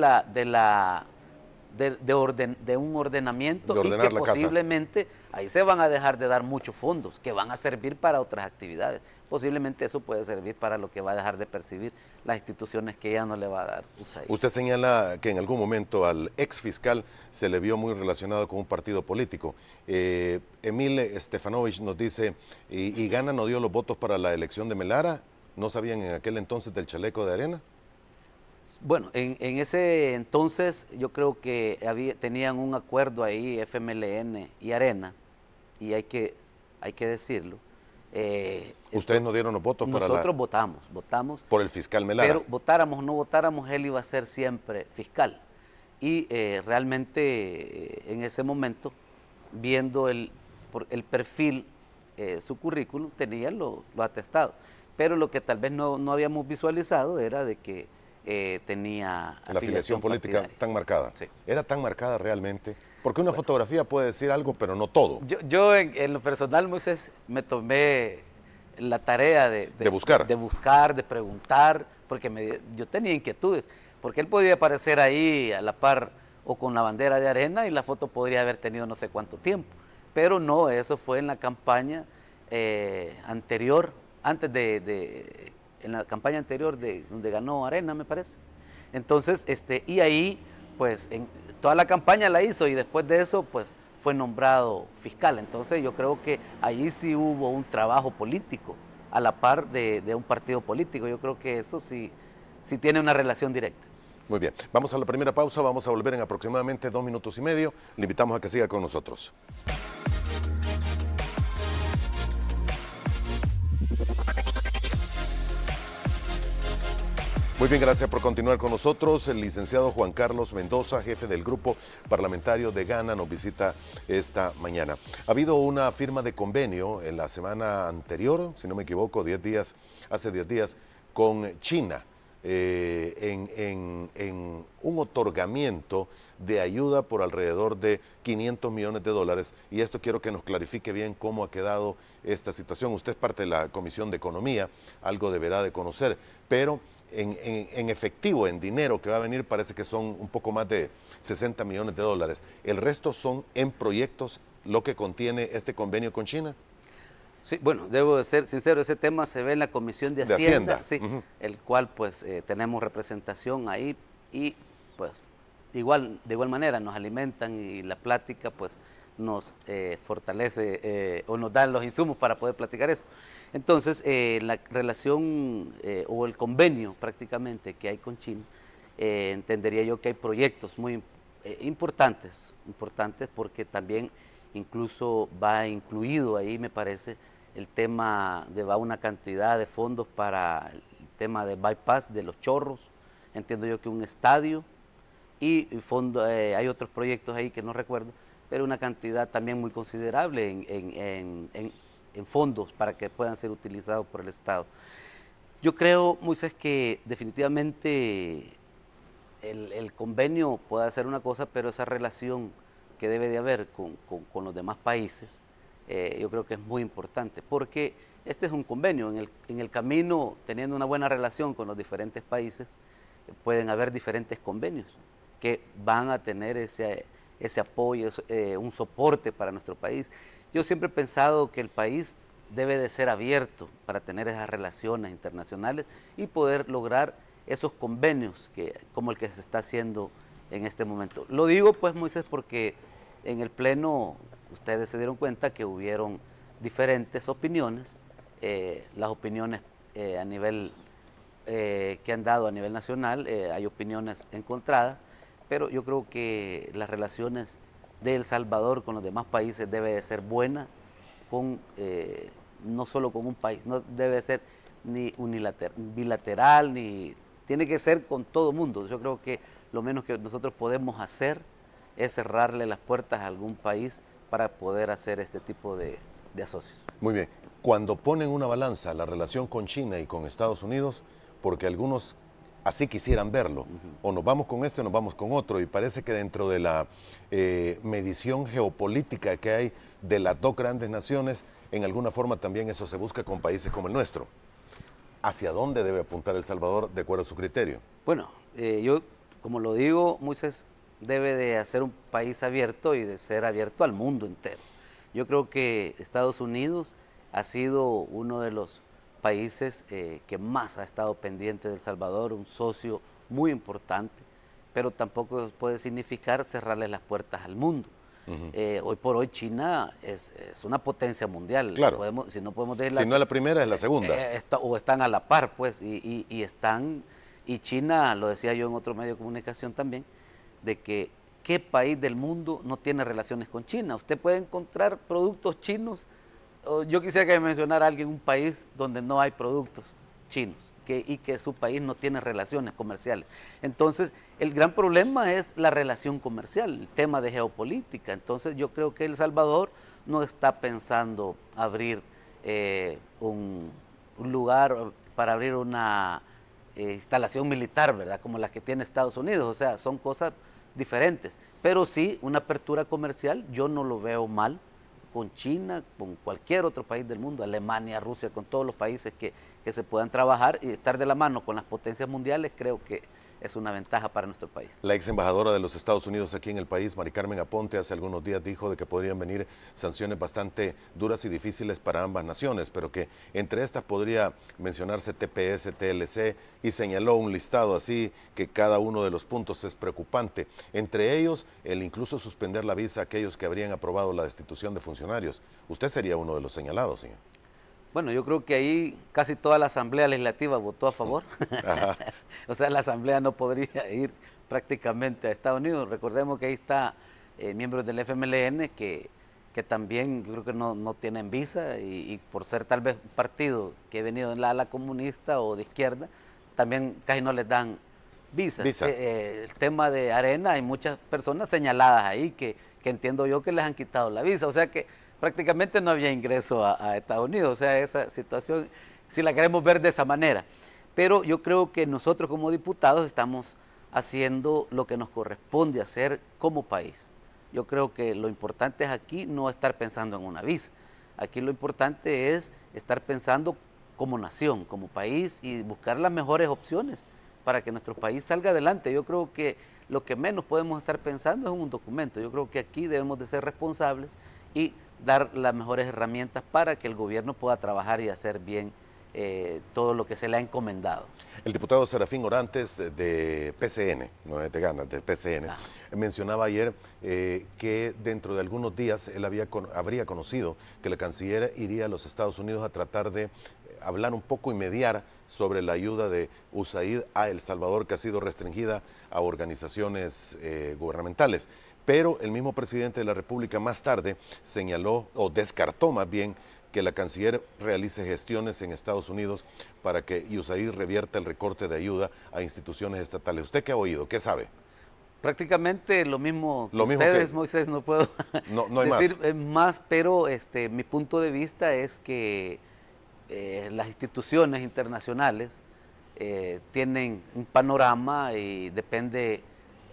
un ordenamiento, y que posiblemente ahí se van a dejar de dar muchos fondos que van a servir para otras actividades. Posiblemente eso puede servir para lo que va a dejar de percibir las instituciones que ya no le va a dar USAID. Usted señala que en algún momento al ex fiscal se le vio muy relacionado con un partido político. Emil Stefanovich nos dice, ¿y Gana no dio los votos para la elección de Melara? ¿No sabían en aquel entonces del chaleco de arena? Bueno, en ese entonces yo creo que tenían un acuerdo ahí, FMLN y Arena, y hay que decirlo, ¿Ustedes no dieron los votos para nosotros votamos. por el fiscal Melara? Pero votáramos o no votáramos, él iba a ser siempre fiscal. Y realmente en ese momento, viendo el perfil, su currículum, tenía los atestados. Pero lo que tal vez no habíamos visualizado era de que tenía la afiliación política partidaria tan marcada. Sí. ¿Era tan marcada realmente? Porque una fotografía puede decir algo, pero no todo. Yo en lo personal, Moisés, me tomé la tarea de buscar. De buscar, de preguntar, porque yo tenía inquietudes. Porque él podía aparecer ahí a la par o con la bandera de Arena y la foto podría haber tenido no sé cuánto tiempo. Pero no, eso fue en la campaña anterior, en la campaña anterior donde ganó Arena, me parece. Entonces, y ahí, pues, toda la campaña la hizo y después de eso, pues, fue nombrado fiscal. Entonces, yo creo que ahí sí hubo un trabajo político a la par de un partido político. Yo creo que eso sí tiene una relación directa. Muy bien, vamos a la primera pausa, vamos a volver en aproximadamente 2 minutos y medio. Le invitamos a que siga con nosotros. Muy bien, gracias por continuar con nosotros. El licenciado Juan Carlos Mendoza, jefe del grupo parlamentario de Gana, nos visita esta mañana. Ha habido una firma de convenio en la semana anterior, si no me equivoco, hace 10 días, con China, en un otorgamiento de ayuda por alrededor de $500 millones. Y esto quiero que nos clarifique bien cómo ha quedado esta situación. Usted es parte de la Comisión de Economía, algo deberá de conocer, pero en efectivo, en dinero que va a venir, parece que son un poco más de $60 millones. ¿El resto son en proyectos lo que contiene este convenio con China? Sí, bueno, debo de ser sincero, ese tema se ve en la Comisión de Hacienda, sí, el cual pues tenemos representación ahí y pues de igual manera nos alimentan y la plática pues nos fortalece o nos dan los insumos para poder platicar esto. Entonces, la relación o el convenio prácticamente que hay con China, entendería yo que hay proyectos muy importantes porque también incluso va incluido ahí, me parece, el tema va una cantidad de fondos para el tema de bypass de Los Chorros, entiendo yo que un estadio y hay otros proyectos ahí que no recuerdo, pero una cantidad también muy considerable en fondos para que puedan ser utilizados por el Estado. Yo creo, Moisés, que definitivamente el convenio puede hacer una cosa, pero esa relación que debe de haber con los demás países, yo creo que es muy importante, porque este es un convenio, en el camino, teniendo una buena relación con los diferentes países, pueden haber diferentes convenios que van a tener ese apoyo, un soporte para nuestro país. Yo siempre he pensado que el país debe de ser abierto para tener esas relaciones internacionales y poder lograr esos convenios como el que se está haciendo en este momento. Lo digo pues, Moisés, porque en el Pleno ustedes se dieron cuenta que hubieron diferentes opiniones, las opiniones a nivel que han dado a nivel nacional, hay opiniones encontradas, pero yo creo que las relaciones de El Salvador con los demás países debe de ser buena, no solo con un país, no debe ser ni bilateral, ni tiene que ser con todo mundo. Yo creo que lo menos que nosotros podemos hacer es cerrarle las puertas a algún país para poder hacer este tipo de asocios. Muy bien. Cuando ponen una balanza la relación con China y con Estados Unidos, porque algunos así quisieran verlo, o nos vamos con esto o nos vamos con otro, y parece que dentro de la medición geopolítica que hay de las dos grandes naciones, en alguna forma también eso se busca con países como el nuestro. ¿Hacia dónde debe apuntar El Salvador de acuerdo a su criterio? Bueno, yo, como lo digo, Moisés, debe de ser un país abierto y de ser abierto al mundo entero. Yo creo que Estados Unidos ha sido uno de los países que más ha estado pendiente de El Salvador, un socio muy importante, pero tampoco puede significar cerrarle las puertas al mundo. Hoy por hoy China es una potencia mundial. Claro. Si no es la primera, es la segunda. O están a la par, pues, y China, lo decía yo en otro medio de comunicación también, de que ¿qué país del mundo no tiene relaciones con China? Usted puede encontrar productos chinos yo quisiera que me mencionara alguien un país donde no hay productos chinos y que su país no tiene relaciones comerciales. Entonces, el gran problema es la relación comercial, el tema de geopolítica. Entonces, yo creo que El Salvador no está pensando abrir un lugar para abrir una instalación militar, ¿verdad? Como la que tiene Estados Unidos. O sea, son cosas diferentes. Pero sí, una apertura comercial, yo no lo veo mal con China, con cualquier otro país del mundo, Alemania, Rusia, con todos los países que se puedan trabajar y estar de la mano con las potencias mundiales, creo que es una ventaja para nuestro país. La ex embajadora de los Estados Unidos aquí en el país, Mari Carmen Aponte, hace algunos días dijo de que podrían venir sanciones bastante duras y difíciles para ambas naciones, pero que entre estas podría mencionarse TPS, TLC, y señaló un listado así que cada uno de los puntos es preocupante. Entre ellos, el incluso suspender la visa a aquellos que habrían aprobado la destitución de funcionarios. Usted sería uno de los señalados, señor. Bueno, yo creo que ahí casi toda la Asamblea Legislativa votó a favor. O sea, la Asamblea no podría ir prácticamente a Estados Unidos. Recordemos que ahí está miembros del FMLN que también yo creo que no tienen visa y por ser tal vez un partido que ha venido en la ala comunista o de izquierda, también casi no les dan visas. El tema de Arena, hay muchas personas señaladas ahí que entiendo yo que les han quitado la visa. O sea que prácticamente no había ingreso a Estados Unidos. O sea, esa situación, si la queremos ver de esa manera. Pero yo creo que nosotros como diputados estamos haciendo lo que nos corresponde hacer como país. Yo creo que lo importante es aquí no estar pensando en una visa. Aquí lo importante es estar pensando como nación, como país y buscar las mejores opciones para que nuestro país salga adelante. Yo creo que lo que menos podemos estar pensando es en un documento. Yo creo que aquí debemos de ser responsables y dar las mejores herramientas para que el gobierno pueda trabajar y hacer bien todo lo que se le ha encomendado. El diputado Serafín Orantes de PCN, no es de Gana, de PCN, mencionaba ayer que dentro de algunos días él habría conocido que la canciller iría a los Estados Unidos a tratar de hablar un poco y mediar sobre la ayuda de USAID a El Salvador, que ha sido restringida a organizaciones gubernamentales. Pero el mismo presidente de la República más tarde señaló, o descartó más bien, que la canciller realice gestiones en Estados Unidos para que USAID revierta el recorte de ayuda a instituciones estatales. ¿Usted qué ha oído? ¿Qué sabe? Prácticamente lo mismo que ustedes, Moisés, no puedo no hay decir más, pero mi punto de vista es que las instituciones internacionales tienen un panorama y depende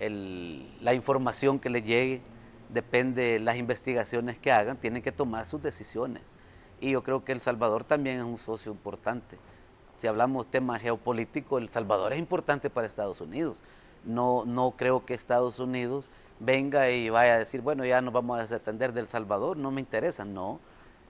la información que les llegue, depende las investigaciones que hagan, tienen que tomar sus decisiones. Y yo creo que El Salvador también es un socio importante. Si hablamos tema geopolítico, El Salvador es importante para Estados Unidos. No creo que Estados Unidos venga y vaya a decir, bueno, ya nos vamos a desatender del Salvador, no me interesa. No,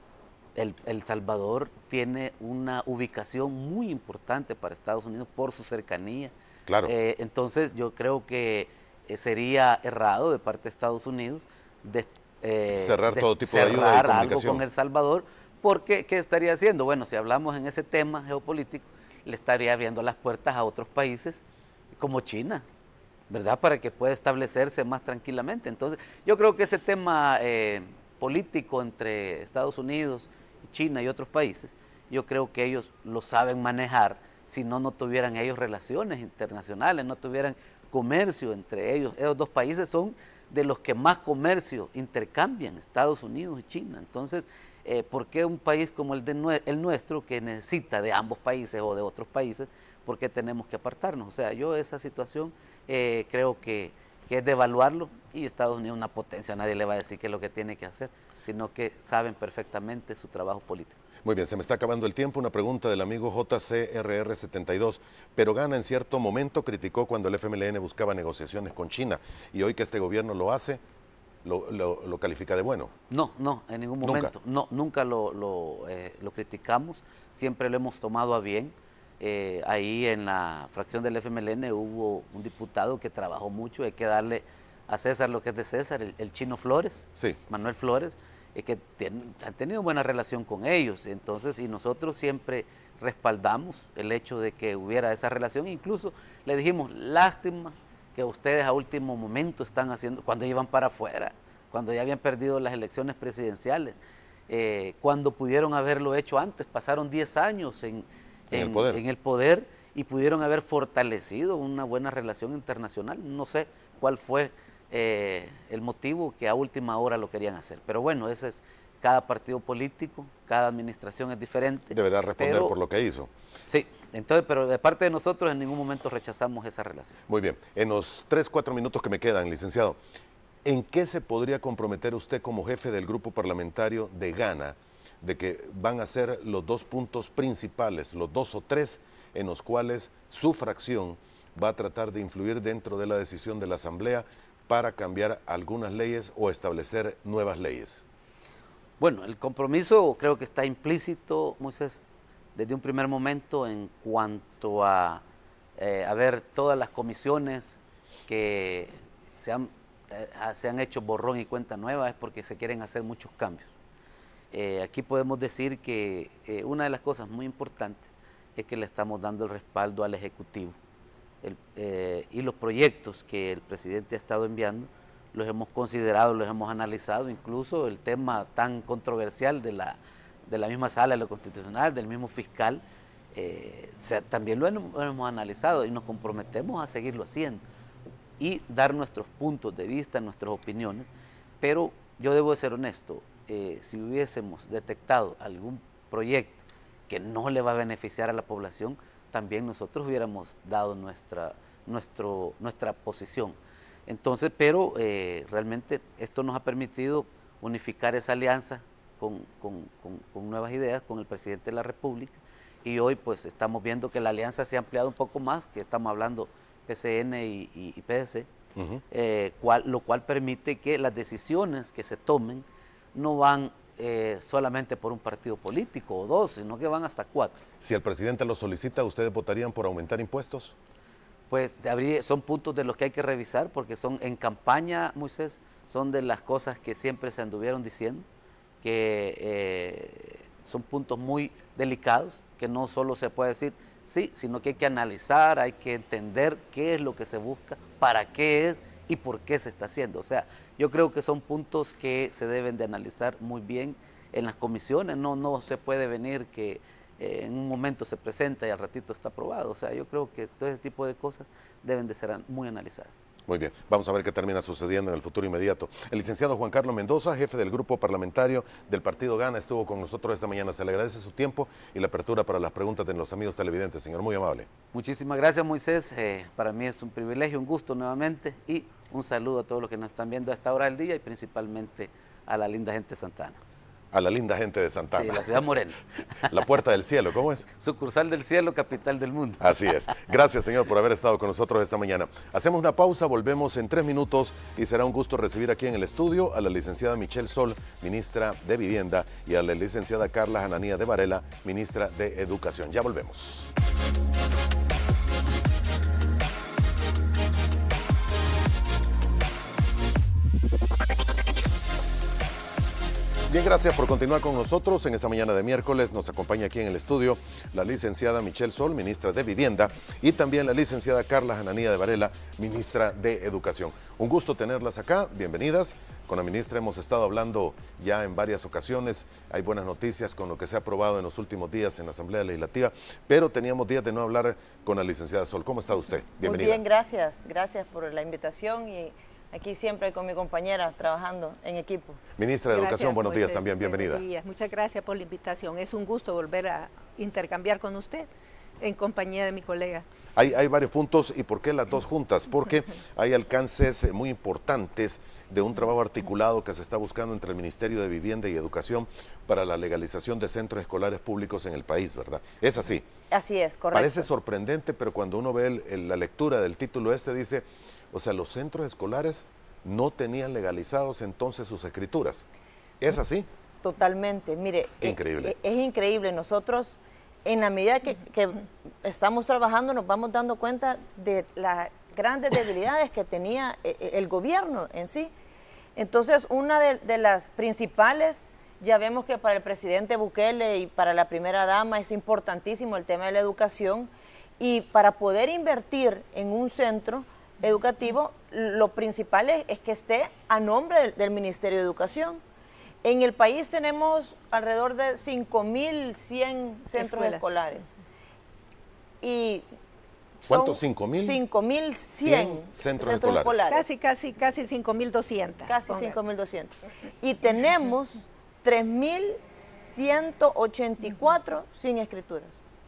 El Salvador tiene una ubicación muy importante para Estados Unidos por su cercanía. Claro. Entonces yo creo que sería errado de parte de Estados Unidos cerrar todo tipo de ayuda y comunicación. Algo con El Salvador, porque ¿qué estaría haciendo? Bueno, si hablamos en ese tema geopolítico, le estaría abriendo las puertas a otros países como China, ¿verdad? Para que pueda establecerse más tranquilamente. Entonces, yo creo que ese tema político entre Estados Unidos, China y otros países, yo creo que ellos lo saben manejar, si no tuvieran ellos relaciones internacionales, no tuvieran comercio entre ellos. Esos dos países son de los que más comercio intercambian, Estados Unidos y China. Entonces, ¿por qué un país como el nuestro, que necesita de ambos países o de otros países, por qué tenemos que apartarnos? O sea, yo esa situación creo que es de evaluarlo, y Estados Unidos es una potencia, nadie le va a decir qué es lo que tiene que hacer, sino que saben perfectamente su trabajo político. Muy bien, se me está acabando el tiempo. Una pregunta del amigo JCRR72. Pero Gana en cierto momento criticó cuando el FMLN buscaba negociaciones con China, y hoy que este gobierno lo hace, lo califica de bueno. No, en ningún momento. Nunca lo criticamos, siempre lo hemos tomado a bien. Ahí en la fracción del FMLN hubo un diputado que trabajó mucho, hay que darle a César lo que es de César, el Chino Flores, sí. Manuel Flores, que han tenido buena relación con ellos. Entonces, y nosotros siempre respaldamos el hecho de que hubiera esa relación. Incluso le dijimos, lástima que ustedes a último momento están haciendo, cuando iban para afuera, cuando ya habían perdido las elecciones presidenciales. cuando pudieron haberlo hecho antes. Pasaron 10 años en el poder y pudieron haber fortalecido una buena relación internacional. No sé cuál fue el motivo que a última hora lo querían hacer. Pero bueno, ese es cada partido político, cada administración es diferente. Deberá responder por lo que hizo. Sí, entonces, pero de parte de nosotros en ningún momento rechazamos esa relación. Muy bien, en los 3-4 minutos que me quedan, licenciado, ¿en qué se podría comprometer usted como jefe del grupo parlamentario de Gana de que van a ser los 2 puntos principales, los 2 o 3 en los cuales su fracción va a tratar de influir dentro de la decisión de la Asamblea para cambiar algunas leyes o establecer nuevas leyes? Bueno, el compromiso creo que está implícito, Moisés, desde un primer momento en cuanto a ver todas las comisiones que se han hecho borrón y cuenta nueva, es porque se quieren hacer muchos cambios. Aquí podemos decir que una de las cosas muy importantes es que le estamos dando el respaldo al Ejecutivo y los proyectos que el presidente ha estado enviando los hemos considerado, los hemos analizado, incluso el tema tan controversial de la misma sala de lo constitucional, del mismo fiscal, también lo hemos analizado y nos comprometemos a seguirlo haciendo y dar nuestros puntos de vista, nuestras opiniones, pero yo debo de ser honesto, si hubiésemos detectado algún proyecto que no le va a beneficiar a la población, también nosotros hubiéramos dado nuestra posición. Entonces, pero realmente esto nos ha permitido unificar esa alianza con nuevas ideas, con el presidente de la República, y hoy pues estamos viendo que la alianza se ha ampliado un poco más, que estamos hablando PCN y PDC, lo cual permite que las decisiones que se tomen no van solamente por un partido político o 2, sino que van hasta 4. Si el presidente lo solicita, ¿ustedes votarían por aumentar impuestos? Pues son puntos de los que hay que revisar, porque son en campaña, Moisés, son de las cosas que siempre se anduvieron diciendo, que son puntos muy delicados, que no solo se puede decir sí, sino que hay que analizar, hay que entender qué es lo que se busca, para qué es y por qué se está haciendo. O sea, yo creo que son puntos que se deben de analizar muy bien en las comisiones, no se puede venir que en un momento se presenta y al ratito está aprobado. O sea, yo creo que todo ese tipo de cosas deben de ser muy analizadas. Muy bien, vamos a ver qué termina sucediendo en el futuro inmediato. El licenciado Juan Carlos Mendoza, jefe del grupo parlamentario del partido Gana, estuvo con nosotros esta mañana. Se le agradece su tiempo y la apertura para las preguntas de los amigos televidentes, señor, muy amable. Muchísimas gracias, Moisés. Para mí es un privilegio, un gusto nuevamente, y un saludo a todos los que nos están viendo a esta hora del día y principalmente a la linda gente de Santa Ana. A la linda gente de Santa Ana. Sí, la ciudad morena. La puerta del cielo, ¿cómo es? Sucursal del cielo, capital del mundo. Así es. Gracias, señor, por haber estado con nosotros esta mañana. Hacemos una pausa, volvemos en 3 minutos y será un gusto recibir aquí en el estudio a la licenciada Michelle Sol, ministra de Vivienda, y a la licenciada Carla Hananía de Varela, ministra de Educación. Ya volvemos. Bien, gracias por continuar con nosotros. En esta mañana de miércoles nos acompaña aquí en el estudio la licenciada Michelle Sol, ministra de Vivienda, y también la licenciada Carla Hananía de Varela, ministra de Educación. Un gusto tenerlas acá, bienvenidas. Con la ministra hemos estado hablando ya en varias ocasiones, hay buenas noticias con lo que se ha aprobado en los últimos días en la Asamblea Legislativa, pero teníamos días de no hablar con la licenciada Sol. ¿Cómo está usted? Bienvenida. Muy bien, gracias por la invitación y aquí siempre con mi compañera trabajando en equipo. Ministra de Educación, buenos días también, bienvenida. Buenos días, muchas gracias por la invitación. Es un gusto volver a intercambiar con usted en compañía de mi colega. Hay varios puntos. ¿Y por qué las dos juntas? Porque hay alcances muy importantes de un trabajo articulado que se está buscando entre el Ministerio de Vivienda y Educación para la legalización de centros escolares públicos en el país, ¿verdad? ¿Es así? Así es, correcto. Parece sorprendente, pero cuando uno ve la lectura del título dice, o sea, los centros escolares no tenían legalizados entonces sus escrituras. ¿Es así? Totalmente. Mire, increíble. Es increíble. Nosotros, en la medida que estamos trabajando, nos vamos dando cuenta de las grandes debilidades que tenía el gobierno en sí. Entonces, una de las principales, ya vemos que para el presidente Bukele y para la primera dama es importantísimo el tema de la educación, y para poder invertir en un centro educativo, lo principal es que esté a nombre del Ministerio de Educación. En el país tenemos alrededor de 5.100 centros escolares. Y ¿cuántos? son 5.000. 5.100 centros escolares. Casi 5.200. Casi 5.200. Y tenemos 3.184 sin escrituras.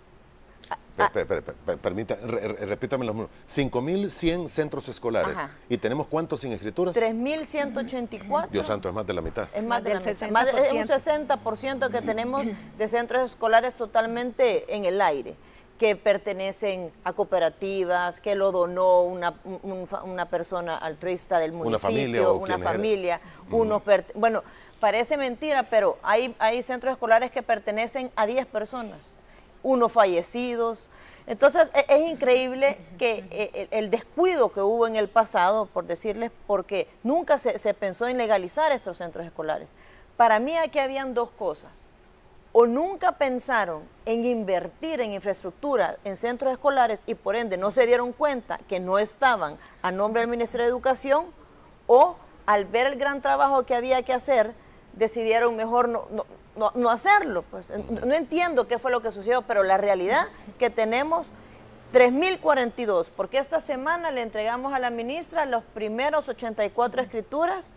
Repítame los números. 5.100 centros escolares. Ajá. ¿Y tenemos cuántos sin escrituras? 3.184. Dios santo, es más de la mitad. Es más de la del mitad. 60%. Más de, es un 60% que tenemos de centros escolares totalmente en el aire, que pertenecen a cooperativas, que lo donó una persona altruista del municipio, una familia, bueno, parece mentira, pero hay centros escolares que pertenecen a 10 personas, unos fallecidos. Entonces es increíble que el descuido que hubo en el pasado, por decirles, porque nunca se pensó en legalizar estos centros escolares. Para mí aquí habían dos cosas. O nunca pensaron en invertir en infraestructura en centros escolares y por ende no se dieron cuenta que no estaban a nombre del Ministerio de Educación, o al ver el gran trabajo que había que hacer, decidieron mejor no hacerlo. Pues. No entiendo qué fue lo que sucedió, pero la realidad que tenemos 3.042, porque esta semana le entregamos a la ministra los primeros 84 escrituras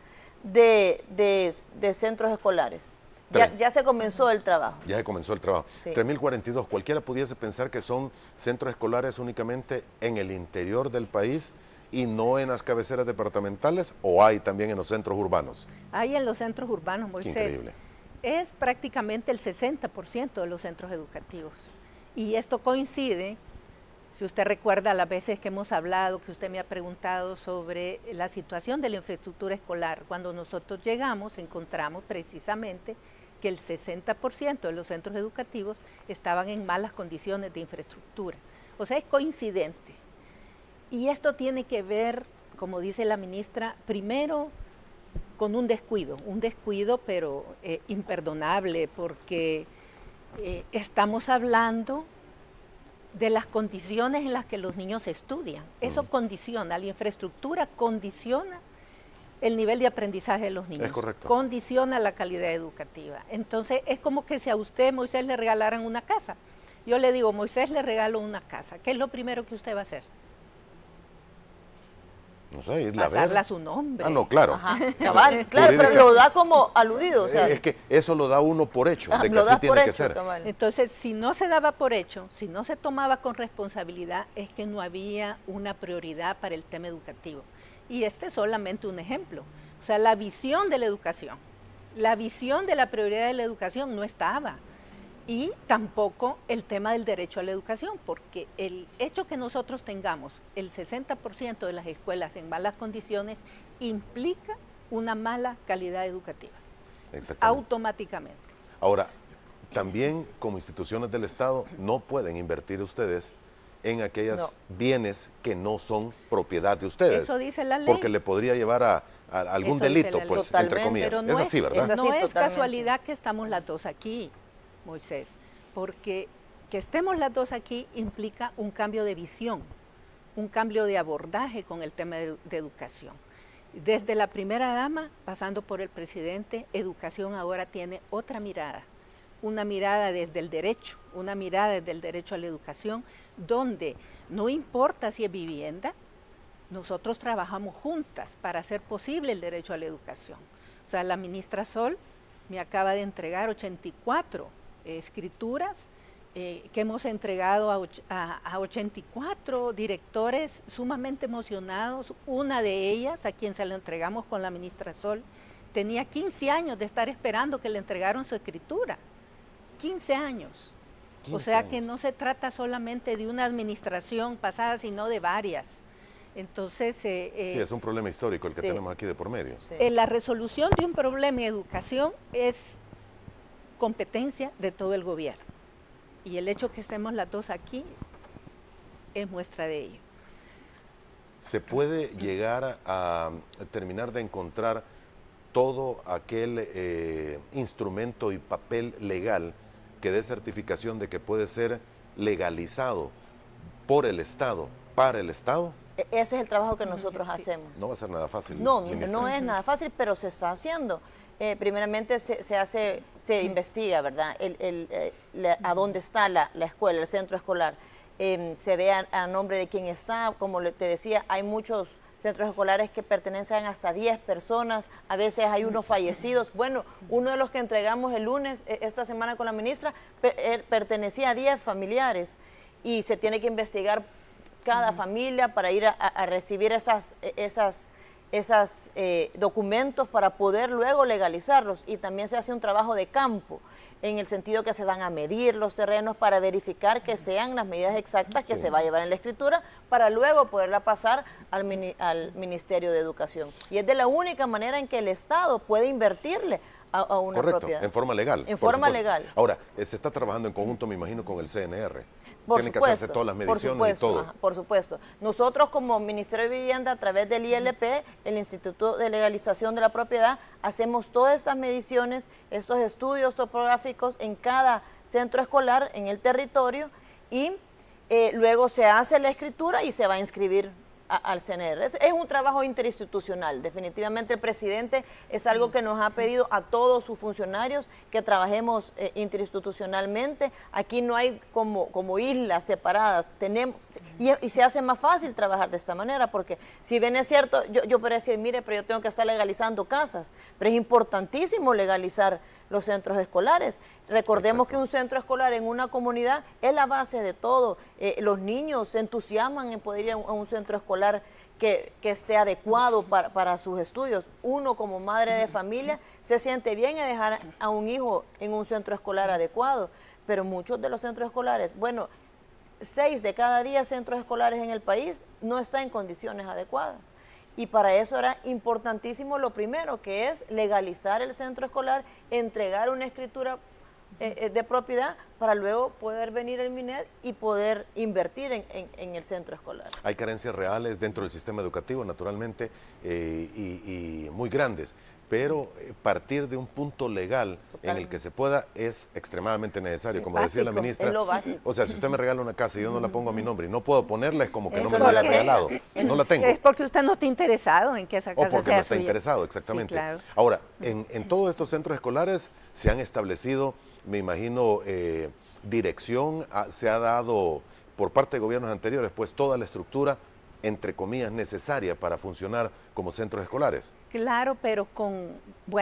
de centros escolares. Ya se comenzó el trabajo. Ya se comenzó el trabajo. Sí. 3.042. Cualquiera pudiese pensar que son centros escolares únicamente en el interior del país y no en las cabeceras departamentales, o hay también en los centros urbanos. Hay en los centros urbanos, Qué Moisés. increíble. Es prácticamente el 60% de los centros educativos. Y esto coincide, si usted recuerda las veces que hemos hablado, que usted me ha preguntado sobre la situación de la infraestructura escolar. Cuando nosotros llegamos, encontramos precisamente que el 60% de los centros educativos estaban en malas condiciones de infraestructura. O sea, es coincidente. Y esto tiene que ver, como dice la ministra, primero con un descuido pero imperdonable, porque estamos hablando de las condiciones en las que los niños estudian. Eso condiciona, la infraestructura condiciona el nivel de aprendizaje de los niños. Es correcto. Condiciona la calidad educativa. Entonces, es como que si a usted, Moisés, le regalaran una casa. Yo le digo, Moisés, le regalo una casa. ¿Qué es lo primero que usted va a hacer? No sé, irla a ver. Pasarla a su nombre. Ah, no, claro. Ajá, cabal, claro, pero lo da como aludido. O sea, es que eso lo da uno por hecho, de que lo así das por tiene que hecho, ser. cabal. Entonces, si no se daba por hecho, si no se tomaba con responsabilidad, es que no había una prioridad para el tema educativo. Y este es solamente un ejemplo. O sea, la visión de la educación, la visión de la prioridad de la educación no estaba. Y tampoco el tema del derecho a la educación, porque el hecho que nosotros tengamos el 60% de las escuelas en malas condiciones implica una mala calidad educativa. Exactamente. Automáticamente. Ahora, también como instituciones del Estado no pueden invertir ustedes en aquellos bienes que no son propiedad de ustedes. Eso dice la ley. Porque le podría llevar a algún Eso dice delito, la ley. pues, Totalmente, entre comillas. Pero no es así, ¿verdad? es así. No es totalmente. casualidad que estamos las dos aquí, Moisés, porque que estemos las dos aquí implica un cambio de visión, un cambio de abordaje con el tema de educación. Desde la primera dama, pasando por el presidente, educación ahora tiene otra mirada, una mirada desde el derecho, una mirada desde el derecho a la educación, donde no importa si es vivienda, nosotros trabajamos juntas para hacer posible el derecho a la educación. O sea, la ministra Sol me acaba de entregar 84 escrituras que hemos entregado a 84 directores sumamente emocionados. Una de ellas, a quien se lo entregamos con la ministra Sol, tenía 15 años de estar esperando que le entregaron su escritura. 15 años. 15 o sea años. que no se trata solamente de una administración pasada, sino de varias. Entonces, sí, es un problema histórico el que sí. tenemos aquí de por medio. Sí. la resolución de un problema en educación es competencia de todo el gobierno. Y el hecho que estemos las dos aquí es muestra de ello. ¿Se puede llegar a terminar de encontrar todo aquel instrumento y papel legal que dé certificación de que puede ser legalizado por el Estado, para el Estado? Ese es el trabajo que nosotros Sí. hacemos. No va a ser nada fácil. No, ministra. no es nada fácil, pero se está haciendo. primeramente se investiga, ¿verdad? A dónde está la escuela, el centro escolar. Se ve a nombre de quién está, como te decía, hay muchos centros escolares que pertenecen hasta 10 personas, a veces hay unos fallecidos. Bueno, uno de los que entregamos el lunes, esta semana con la ministra, pertenecía a 10 familiares y se tiene que investigar cada familia para ir a recibir esos documentos para poder luego legalizarlos, y también se hace un trabajo de campo en el sentido que se van a medir los terrenos para verificar que sean las medidas exactas que se va a llevar en la escritura para luego poderla pasar al Ministerio de Educación. Y es de la única manera en que el Estado puede invertirle a una propiedad. En forma legal. En forma legal. Ahora, se está trabajando en conjunto, me imagino, con el CNR. Tienen que hacerse todas las por mediciones supuesto, y todo. Ajá, por supuesto. Nosotros como Ministerio de Vivienda, a través del ILP, el Instituto de Legalización de la Propiedad, hacemos todas estas mediciones, estos estudios topográficos en cada centro escolar, en el territorio, y luego se hace la escritura y se va a inscribir al CNR. Es un trabajo interinstitucional. Definitivamente el presidente es algo que nos ha pedido a todos sus funcionarios que trabajemos interinstitucionalmente. Aquí no hay como islas separadas. Tenemos y se hace más fácil trabajar de esta manera, porque si bien es cierto, yo podría decir, mire, pero yo tengo que estar legalizando casas, pero es importantísimo legalizar los centros escolares. Recordemos que un centro escolar en una comunidad es la base de todo. Los niños se entusiasman en poder ir a un centro escolar que esté adecuado para sus estudios. Uno como madre de familia se siente bien en dejar a un hijo en un centro escolar adecuado, pero muchos de los centros escolares, bueno, 6 de cada 10 centros escolares en el país no están en condiciones adecuadas. Y para eso era importantísimo lo primero, que es legalizar el centro escolar, entregar una escritura de propiedad para luego poder venir el MINED y poder invertir en el centro escolar. Hay carencias reales dentro del sistema educativo, naturalmente, y muy grandes, pero partir de un punto legal en el que se pueda es extremadamente necesario, como decía la ministra. Es lo básico. O sea, si usted me regala una casa y yo no la pongo a mi nombre y no puedo ponerla, es como que no me la haya regalado. No la tengo. Es porque usted no está interesado en que esa casa sea suya. O porque no está interesado, exactamente. Sí, claro. Ahora, en todos estos centros escolares se han establecido, me imagino, dirección, se ha dado por parte de gobiernos anteriores, pues toda la estructura, entre comillas, necesaria para funcionar como centros escolares. Claro, pero con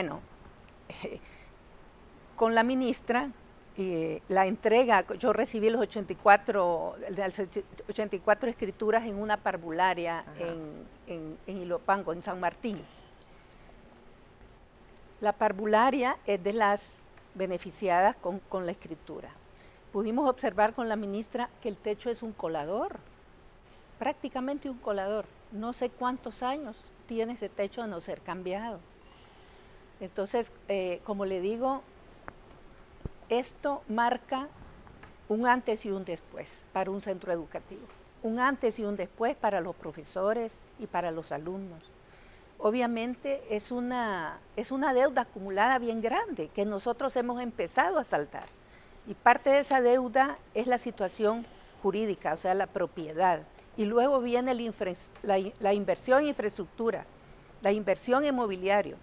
la ministra, la entrega, yo recibí las 84 escrituras en una parvularia en Ilopango, en San Martín. La parvularia es de las beneficiadas con la escritura. Pudimos observar con la ministra que el techo es un colador, prácticamente un colador. No sé cuántos años tiene ese techo de no ser cambiado. Entonces, como le digo, esto marca un antes y un después para un centro educativo, un antes y un después para los profesores y para los alumnos. Obviamente es una deuda acumulada bien grande que nosotros hemos empezado a saldar, y parte de esa deuda es la situación jurídica, o sea, la propiedad, y luego viene la inversión en infraestructura, la inversión en mobiliario,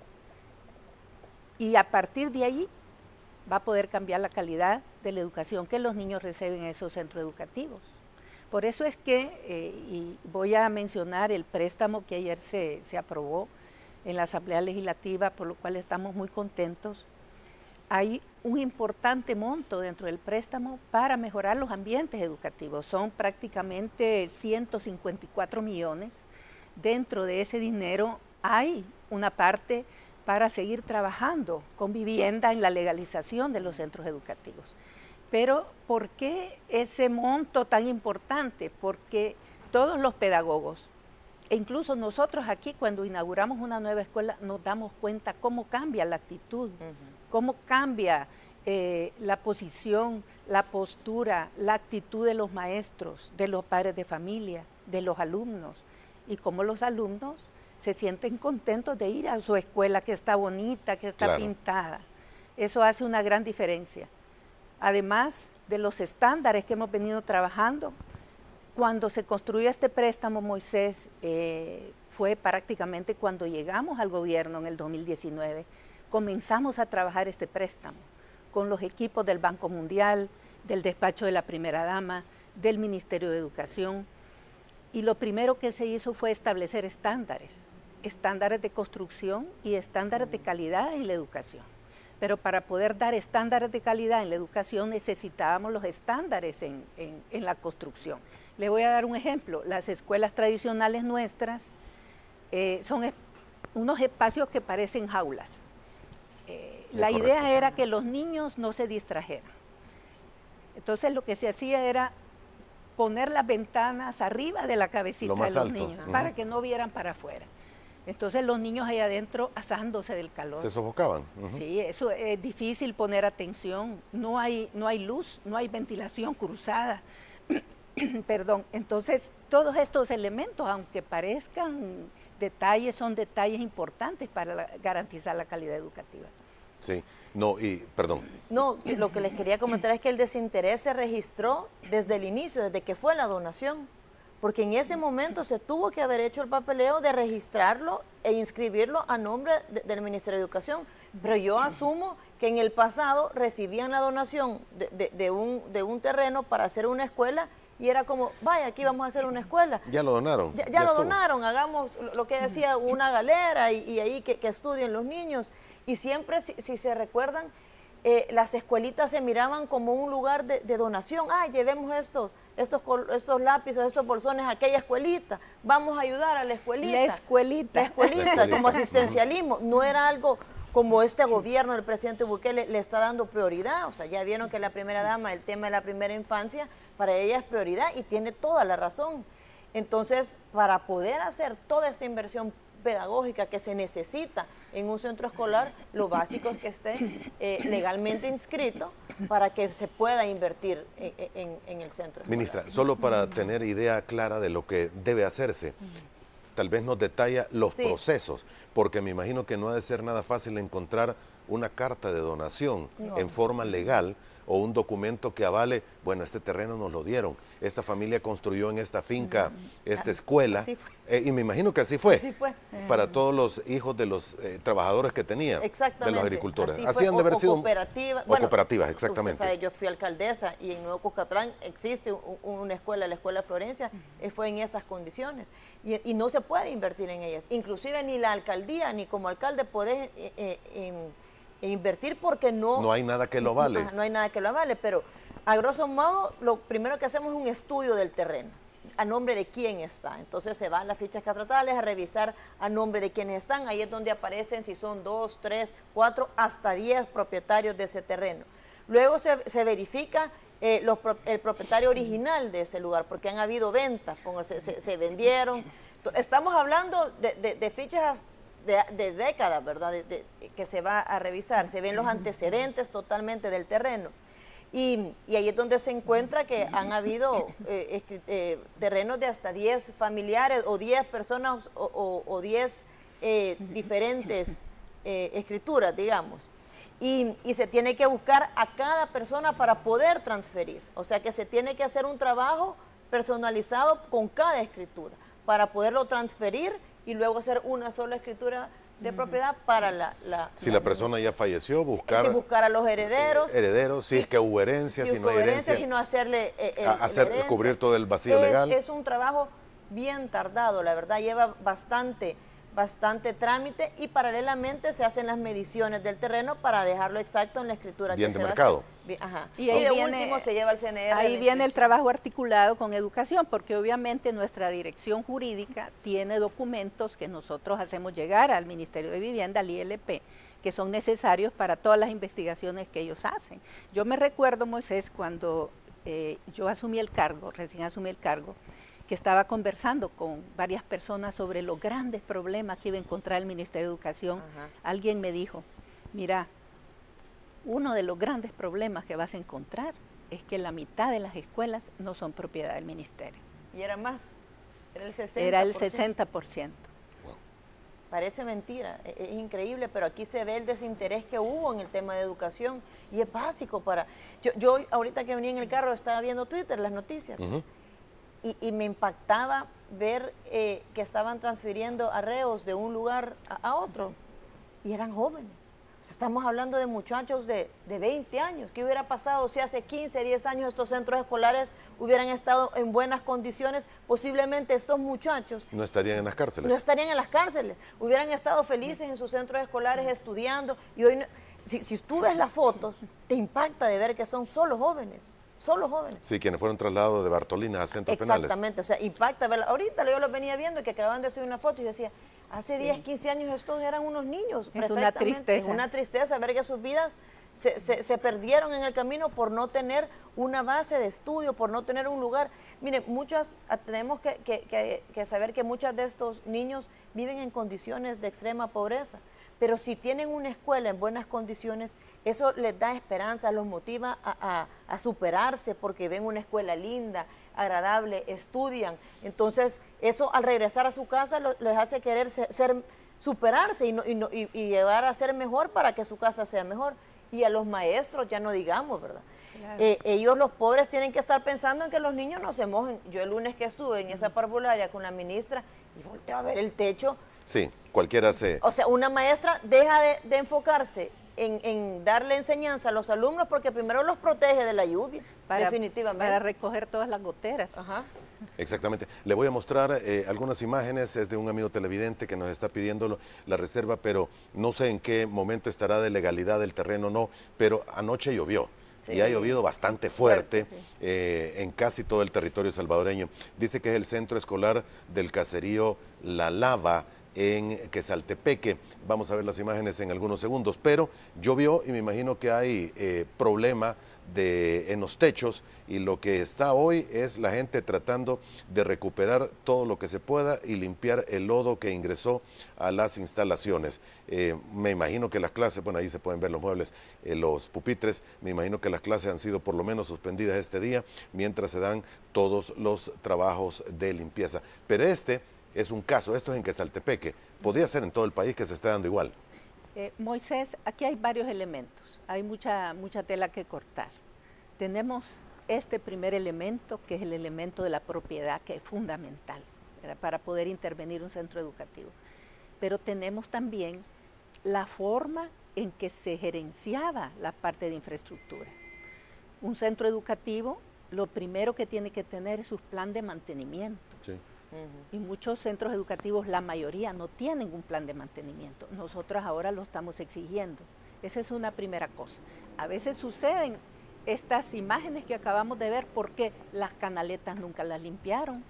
y a partir de ahí va a poder cambiar la calidad de la educación que los niños reciben en esos centros educativos. Por eso es que, y voy a mencionar el préstamo que ayer se aprobó en la Asamblea Legislativa, por lo cual estamos muy contentos. Hay un importante monto dentro del préstamo para mejorar los ambientes educativos. Son prácticamente 154 millones. Dentro de ese dinero hay una parte para seguir trabajando con vivienda en la legalización de los centros educativos. Pero, ¿por qué ese monto tan importante? Porque todos los pedagogos, e incluso nosotros aquí cuando inauguramos una nueva escuela, nos damos cuenta cómo cambia la actitud, cómo cambia la posición, la postura, la actitud de los maestros, de los padres de familia, de los alumnos, y cómo los alumnos se sienten contentos de ir a su escuela que está bonita, que está pintada. Eso hace una gran diferencia. Además de los estándares que hemos venido trabajando, cuando se construyó este préstamo, Moisés, fue prácticamente cuando llegamos al gobierno en el 2019, comenzamos a trabajar este préstamo con los equipos del Banco Mundial, del despacho de la Primera Dama, del Ministerio de Educación, y lo primero que se hizo fue establecer estándares de construcción y estándares de calidad en la educación. Pero para poder dar estándares de calidad en la educación necesitábamos los estándares en la construcción. Le voy a dar un ejemplo. Las escuelas tradicionales nuestras son unos espacios que parecen jaulas. La idea era que los niños no se distrajeran. Entonces lo que se hacía era poner las ventanas arriba de la cabecita de los niños para que no vieran para afuera. Entonces los niños ahí adentro asándose del calor. ¿Se sofocaban? Sí, eso es difícil poner atención. No hay luz, no hay ventilación cruzada. Perdón. Entonces todos estos elementos, aunque parezcan detalles, son detalles importantes para garantizar la calidad educativa. Sí, no, y perdón. No, lo que les quería comentar es que el desinterés se registró desde el inicio, desde que fue la donación, porque en ese momento se tuvo que haber hecho el papeleo de registrarlo e inscribirlo a nombre del Ministerio de Educación, pero yo asumo que en el pasado recibían la donación de un terreno para hacer una escuela y era como, vaya, aquí vamos a hacer una escuela. Ya lo donaron. Ya lo donaron, hagamos lo que decía, una galera y ahí que estudien los niños. Y siempre, si se recuerdan, las escuelitas se miraban como un lugar de donación. Llevemos estos lápices, estos bolsones a aquella escuelita. Vamos a ayudar a la escuelita. La escuelita, como asistencialismo. No era algo como este gobierno del presidente Bukele le está dando prioridad. O sea, ya vieron que la primera dama, el tema de la primera infancia, para ella es prioridad y tiene toda la razón. Entonces, para poder hacer toda esta inversión pedagógica que se necesita en un centro escolar, lo básico es que esté legalmente inscrito para que se pueda invertir en el centro escolar. Ministra, solo para tener idea clara de lo que debe hacerse, tal vez nos detalla los procesos, porque me imagino que no ha de ser nada fácil encontrar una carta de donación en forma legal o un documento que avale, bueno, este terreno nos lo dieron, esta familia construyó en esta finca esta escuela, y me imagino que así fue, para todos los hijos de los trabajadores que tenía, de los agricultores. Así han de haber sido cooperativas, exactamente. Usted sabe, yo fui alcaldesa y en Nuevo Cuscatlán existe una escuela, la Escuela Florencia, fue en esas condiciones, y no se puede invertir en ellas, inclusive ni la alcaldía, ni como alcalde podés invertir porque no hay nada que lo avale. No hay nada que lo avale, pero a grosso modo lo primero que hacemos es un estudio del terreno, a nombre de quién está. Entonces se van las fichas catastales a revisar a nombre de quiénes están, ahí es donde aparecen si son 2, 3, 4, hasta 10 propietarios de ese terreno. Luego se verifica el propietario original de ese lugar, porque han habido ventas, se vendieron. Estamos hablando de fichas de décadas, ¿verdad? Que se va a revisar, se ven los antecedentes totalmente del terreno. Y ahí es donde se encuentra que han habido terrenos de hasta 10 familiares o 10 personas o 10 diferentes escrituras, digamos. Y se tiene que buscar a cada persona para poder transferir. O sea que se tiene que hacer un trabajo personalizado con cada escritura para poderlo transferir y luego hacer una sola escritura de propiedad para si la persona ya falleció, buscar a los herederos. Si es que hubo herencia, si no hay herencia. Sino hacerle cubrir todo el vacío legal. Es un trabajo bien tardado, la verdad, lleva bastante trámite y paralelamente se hacen las mediciones del terreno para dejarlo exacto en la escritura bien que de se mercado. Y ahí último se lleva al CNR. Ahí viene el trabajo articulado con educación, porque obviamente nuestra dirección jurídica tiene documentos que nosotros hacemos llegar al Ministerio de Vivienda, al ILP, que son necesarios para todas las investigaciones que ellos hacen. Yo me recuerdo, Moisés, cuando yo recién asumí el cargo, que estaba conversando con varias personas sobre los grandes problemas que iba a encontrar el Ministerio de Educación. Alguien me dijo, mira, uno de los grandes problemas que vas a encontrar es que la mitad de las escuelas no son propiedad del ministerio. ¿Y era más? ¿Era el 60%? Era el 60%. Parece mentira, es increíble, pero aquí se ve el desinterés que hubo en el tema de educación y es básico para... Yo ahorita que venía en el carro estaba viendo Twitter, las noticias, y me impactaba ver que estaban transfiriendo arreos de un lugar a otro y eran jóvenes. Estamos hablando de muchachos de 20 años. ¿Qué hubiera pasado si hace 15, 10 años estos centros escolares hubieran estado en buenas condiciones? Posiblemente estos muchachos no estarían en las cárceles. No estarían en las cárceles. Hubieran estado felices en sus centros escolares estudiando. Y hoy, si tú ves las fotos, te impacta de ver que son solo jóvenes. Solo jóvenes. Sí, quienes fueron trasladados de Bartolina a centros penales. Exactamente, o sea, impacta verla. Ahorita yo los venía viendo que acaban de subir una foto y yo decía, hace 10, 15 años estos eran unos niños. Es una tristeza. Es una tristeza ver que sus vidas se perdieron en el camino por no tener una base de estudio, por no tener un lugar. Miren, tenemos que saber que muchos de estos niños viven en condiciones de extrema pobreza. Pero si tienen una escuela en buenas condiciones, eso les da esperanza, los motiva a superarse porque ven una escuela linda, agradable, estudian. Entonces, eso al regresar a su casa les hace querer superarse y llevar a ser mejor para que su casa sea mejor. Y a los maestros, ya no digamos, ¿verdad? Claro. Ellos, los pobres, tienen que estar pensando en que los niños no se mojen. Yo el lunes que estuve en esa parvularia con la ministra y volteé a ver el techo. Sí, cualquiera se... O sea, una maestra deja de enfocarse en darle enseñanza a los alumnos porque primero los protege de la lluvia, definitivamente. Para recoger todas las goteras. Ajá. Exactamente. Le voy a mostrar algunas imágenes, es de un amigo televidente que nos está pidiendo la reserva, pero no sé en qué momento estará de legalidad el terreno, no, pero anoche llovió. Sí. Y ha llovido bastante fuerte en casi todo el territorio salvadoreño. Dice que es el centro escolar del caserío La Lava, en Quesaltepeque. Vamos a ver las imágenes en algunos segundos, pero llovió y me imagino que hay problema en los techos y lo que está hoy es la gente tratando de recuperar todo lo que se pueda y limpiar el lodo que ingresó a las instalaciones. Me imagino que las clases, bueno, ahí se pueden ver los muebles, los pupitres, me imagino que las clases han sido por lo menos suspendidas este día mientras se dan todos los trabajos de limpieza. Pero este es un caso, esto es en Quesaltepeque, podría ser en todo el país que se esté dando igual. Moisés, aquí hay varios elementos, hay mucha tela que cortar. Tenemos este primer elemento, que es el elemento de la propiedad, que es fundamental, ¿verdad?, para poder intervenir un centro educativo. Pero tenemos también la forma en que se gerenciaba la parte de infraestructura. Un centro educativo, lo primero que tiene que tener es su plan de mantenimiento. Sí. Y muchos centros educativos, la mayoría, no tienen un plan de mantenimiento. Nosotros ahora lo estamos exigiendo. Esa es una primera cosa. A veces suceden estas imágenes que acabamos de ver porque las canaletas nunca las limpiaron.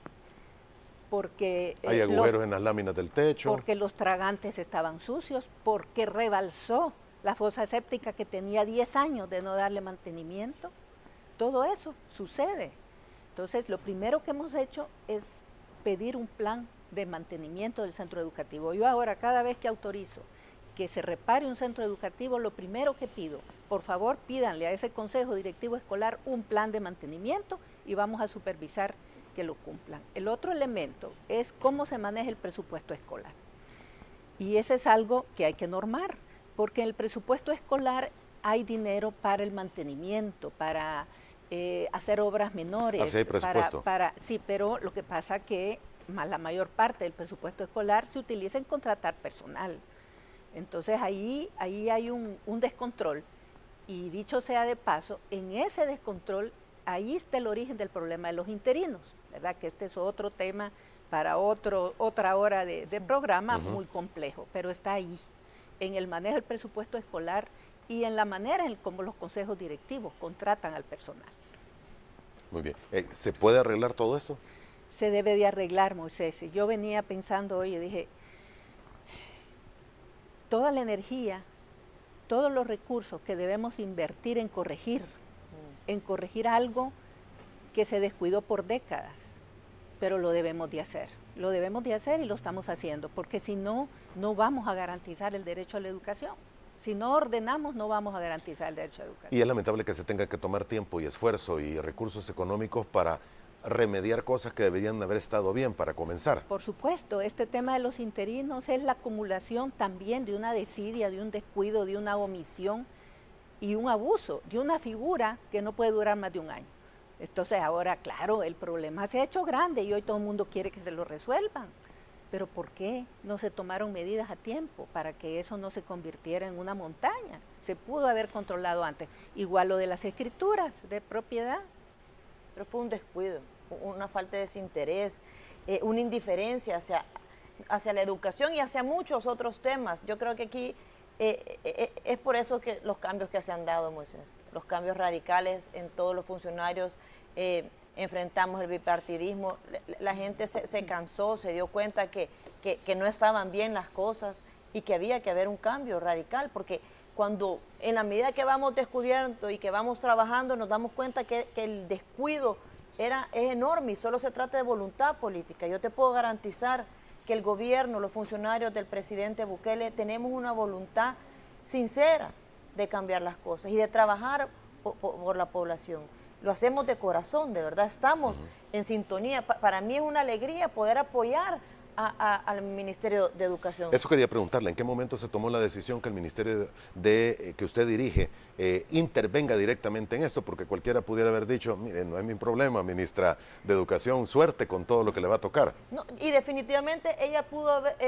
Porque hay agujeros en las láminas del techo. Porque los tragantes estaban sucios, porque rebalsó la fosa séptica que tenía 10 años de no darle mantenimiento. Todo eso sucede. Entonces, lo primero que hemos hecho es pedir un plan de mantenimiento del centro educativo. Yo ahora, cada vez que autorizo que se repare un centro educativo, lo primero que pido, por favor, pídanle a ese consejo directivo escolar un plan de mantenimiento y vamos a supervisar que lo cumplan. El otro elemento es cómo se maneja el presupuesto escolar. Y ese es algo que hay que normar, porque en el presupuesto escolar hay dinero para el mantenimiento, para hacer obras menores. Hacer presupuesto. Sí, pero lo que pasa que la mayor parte del presupuesto escolar se utiliza en contratar personal. Entonces ahí hay un descontrol. Y dicho sea de paso, en ese descontrol, ahí está el origen del problema de los interinos, ¿verdad? Que este es otro tema para otra hora de programa muy complejo, pero está ahí, en el manejo del presupuesto escolar y en la manera en cómo los consejos directivos contratan al personal. Muy bien. ¿Se puede arreglar todo esto? Se debe de arreglar, Moisés. Yo venía pensando hoy y dije, toda la energía, todos los recursos que debemos invertir en corregir algo que se descuidó por décadas, pero lo debemos de hacer. Lo debemos de hacer y lo estamos haciendo, porque si no, no vamos a garantizar el derecho a la educación. Si no ordenamos, no vamos a garantizar el derecho a la educación. Y es lamentable que se tenga que tomar tiempo y esfuerzo y recursos económicos para remediar cosas que deberían haber estado bien para comenzar. Por supuesto, este tema de los interinos es la acumulación también de una desidia, de un descuido, de una omisión y un abuso de una figura que no puede durar más de un año. Entonces ahora, claro, el problema se ha hecho grande y hoy todo el mundo quiere que se lo resuelvan. pero ¿por qué no se tomaron medidas a tiempo para que eso no se convirtiera en una montaña? Se pudo haber controlado antes. Igual lo de las escrituras de propiedad. Pero fue un descuido, una falta de desinterés, una indiferencia hacia la educación y hacia muchos otros temas. Yo creo que aquí es por eso que los cambios que se han dado, Moisés, los cambios radicales en todos los funcionarios, enfrentamos el bipartidismo, la gente se cansó, se dio cuenta que no estaban bien las cosas y que había que haber un cambio radical, porque cuando en la medida que vamos descubriendo y que vamos trabajando nos damos cuenta que el descuido es enorme y solo se trata de voluntad política. Yo te puedo garantizar que el gobierno, los funcionarios del presidente Bukele tenemos una voluntad sincera de cambiar las cosas y de trabajar por la población. Lo hacemos de corazón, de verdad, estamos en sintonía. Para mí es una alegría poder apoyar al Ministerio de Educación. Eso quería preguntarle, ¿en qué momento se tomó la decisión que el ministerio que usted dirige intervenga directamente en esto? Porque cualquiera pudiera haber dicho, mire, no es mi problema, ministra de Educación, suerte con todo lo que le va a tocar. No, y definitivamente ella pudo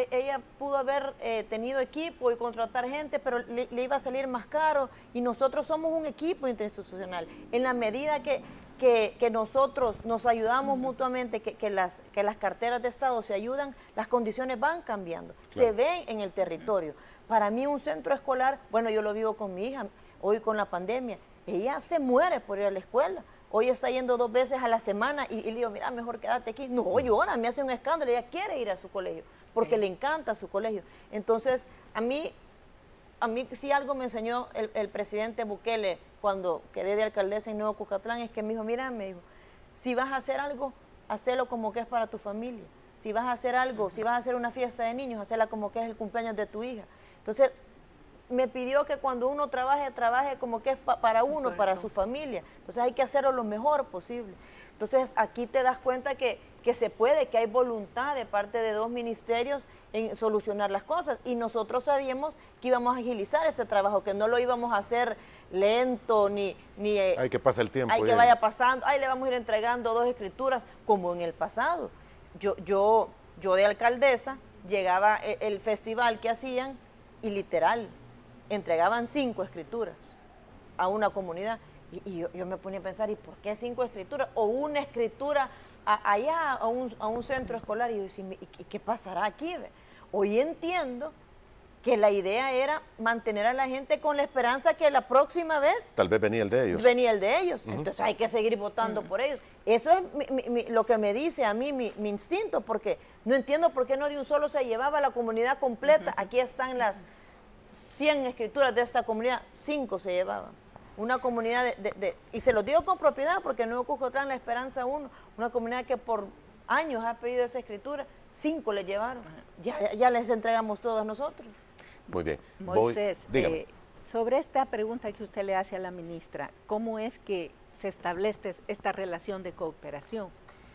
haber tenido equipo y contratar gente, pero le iba a salir más caro, y nosotros somos un equipo interinstitucional. En la medida que nosotros nos ayudamos mutuamente, que las carteras de Estado se ayudan, las condiciones van cambiando, claro. Se ven en el territorio. Para mí un centro escolar, bueno, yo lo vivo con mi hija, hoy con la pandemia, ella se muere por ir a la escuela. Hoy está yendo 2 veces a la semana y le digo, mira, mejor quédate aquí. No, llora, me hace un escándalo, ella quiere ir a su colegio, porque le encanta su colegio. Entonces, a mí sí algo me enseñó el presidente Bukele cuando quedé de alcaldesa en Nuevo Cucatlán, es que me dijo, mira, me dijo, si vas a hacer algo, hacelo como que es para tu familia. Si vas a hacer algo, si vas a hacer una fiesta de niños, hacela como que es el cumpleaños de tu hija. Entonces, me pidió que cuando uno trabaje como que es para uno, para su familia. Entonces hay que hacerlo lo mejor posible. Entonces aquí te das cuenta que se puede, que hay voluntad de parte de 2 ministerios en solucionar las cosas. Y nosotros sabíamos que íbamos a agilizar este trabajo, que no lo íbamos a hacer lento, ni hay que pasa el tiempo. Hay que vaya pasando, le vamos a ir entregando 2 escrituras, como en el pasado. Yo de alcaldesa, llegaba el festival que hacían y literal, entregaban 5 escrituras a una comunidad. Y yo me ponía a pensar, ¿y por qué 5 escrituras? O una escritura allá a un centro escolar. Y yo decía, ¿y qué pasará aquí? Hoy entiendo que la idea era mantener a la gente con la esperanza que la próxima vez... Tal vez venía el de ellos. Entonces hay que seguir votando por ellos. Eso es lo que me dice a mí mi instinto, porque no entiendo por qué no de un solo se llevaba a la comunidad completa. Aquí están las 100 escrituras de esta comunidad, 5 se llevaban. Una comunidad y se los digo con propiedad, porque en Nuevo Cucatlán, La Esperanza 1, una comunidad que por años ha pedido esa escritura, 5 le llevaron. Ya les entregamos todas nosotros. Muy bien. Moisés, sobre esta pregunta que usted le hace a la ministra, ¿cómo es que se establece esta relación de cooperación?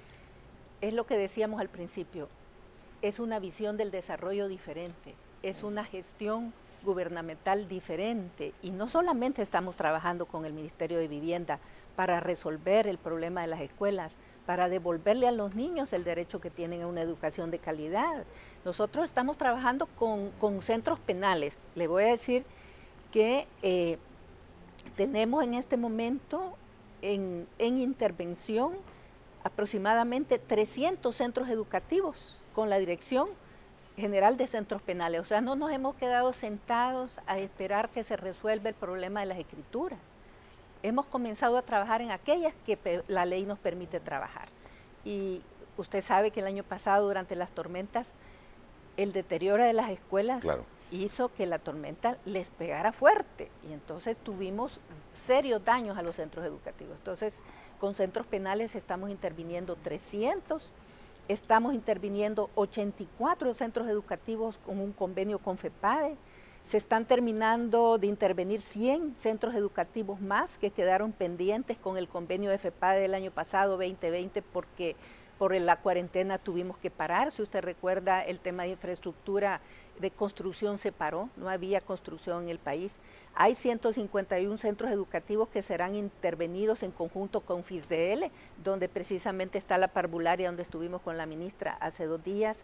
Es lo que decíamos al principio, es una visión del desarrollo diferente, es una gestión gubernamental diferente, y no solamente estamos trabajando con el Ministerio de Vivienda para resolver el problema de las escuelas, para devolverle a los niños el derecho que tienen a una educación de calidad. Nosotros estamos trabajando con centros penales. Le voy a decir que tenemos en este momento en intervención aproximadamente 300 centros educativos con la Dirección General de Centros Penales. O sea, no nos hemos quedado sentados a esperar que se resuelva el problema de las escrituras. Hemos comenzado a trabajar en aquellas que la ley nos permite trabajar. Y usted sabe que el año pasado, durante las tormentas, el deterioro de las escuelas hizo que la tormenta les pegara fuerte. Y entonces tuvimos serios daños a los centros educativos. Entonces, con centros penales estamos interviniendo 300. Estamos interviniendo 84 centros educativos con un convenio con FEPADE. Se están terminando de intervenir 100 centros educativos más que quedaron pendientes con el convenio de FEPADE del año pasado, 2020, porque por la cuarentena tuvimos que parar. Si usted recuerda, el tema de infraestructura de construcción se paró, no había construcción en el país. Hay 151 centros educativos que serán intervenidos en conjunto con FISDL, donde precisamente está la parvularia donde estuvimos con la ministra hace 2 días,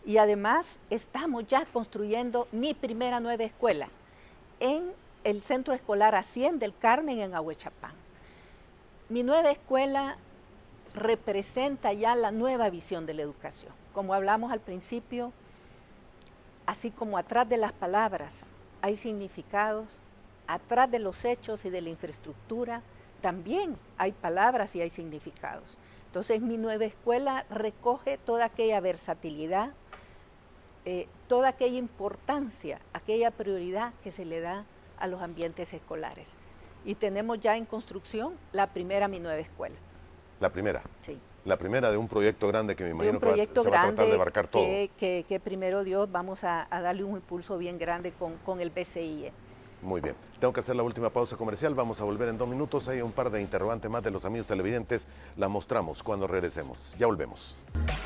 Y además estamos ya construyendo mi primera nueva escuela en el Centro Escolar A100 del Carmen en Ahuechapán. Mi nueva escuela representa ya la nueva visión de la educación. Como hablamos al principio, así como atrás de las palabras hay significados, atrás de los hechos y de la infraestructura también hay palabras y hay significados. Entonces mi nueva escuela recoge toda aquella versatilidad, toda aquella importancia, aquella prioridad que se le da a los ambientes escolares. Y tenemos ya en construcción la primera Mi Nueva Escuela. La primera. Sí. La primera de un proyecto grande que me imagino que se va a tratar de abarcar todo. Que primero Dios vamos a darle un impulso bien grande con el BCIE. Muy bien. Tengo que hacer la última pausa comercial. Vamos a volver en 2 minutos. Hay un par de interrogantes más de los amigos televidentes. Las mostramos cuando regresemos. Ya volvemos.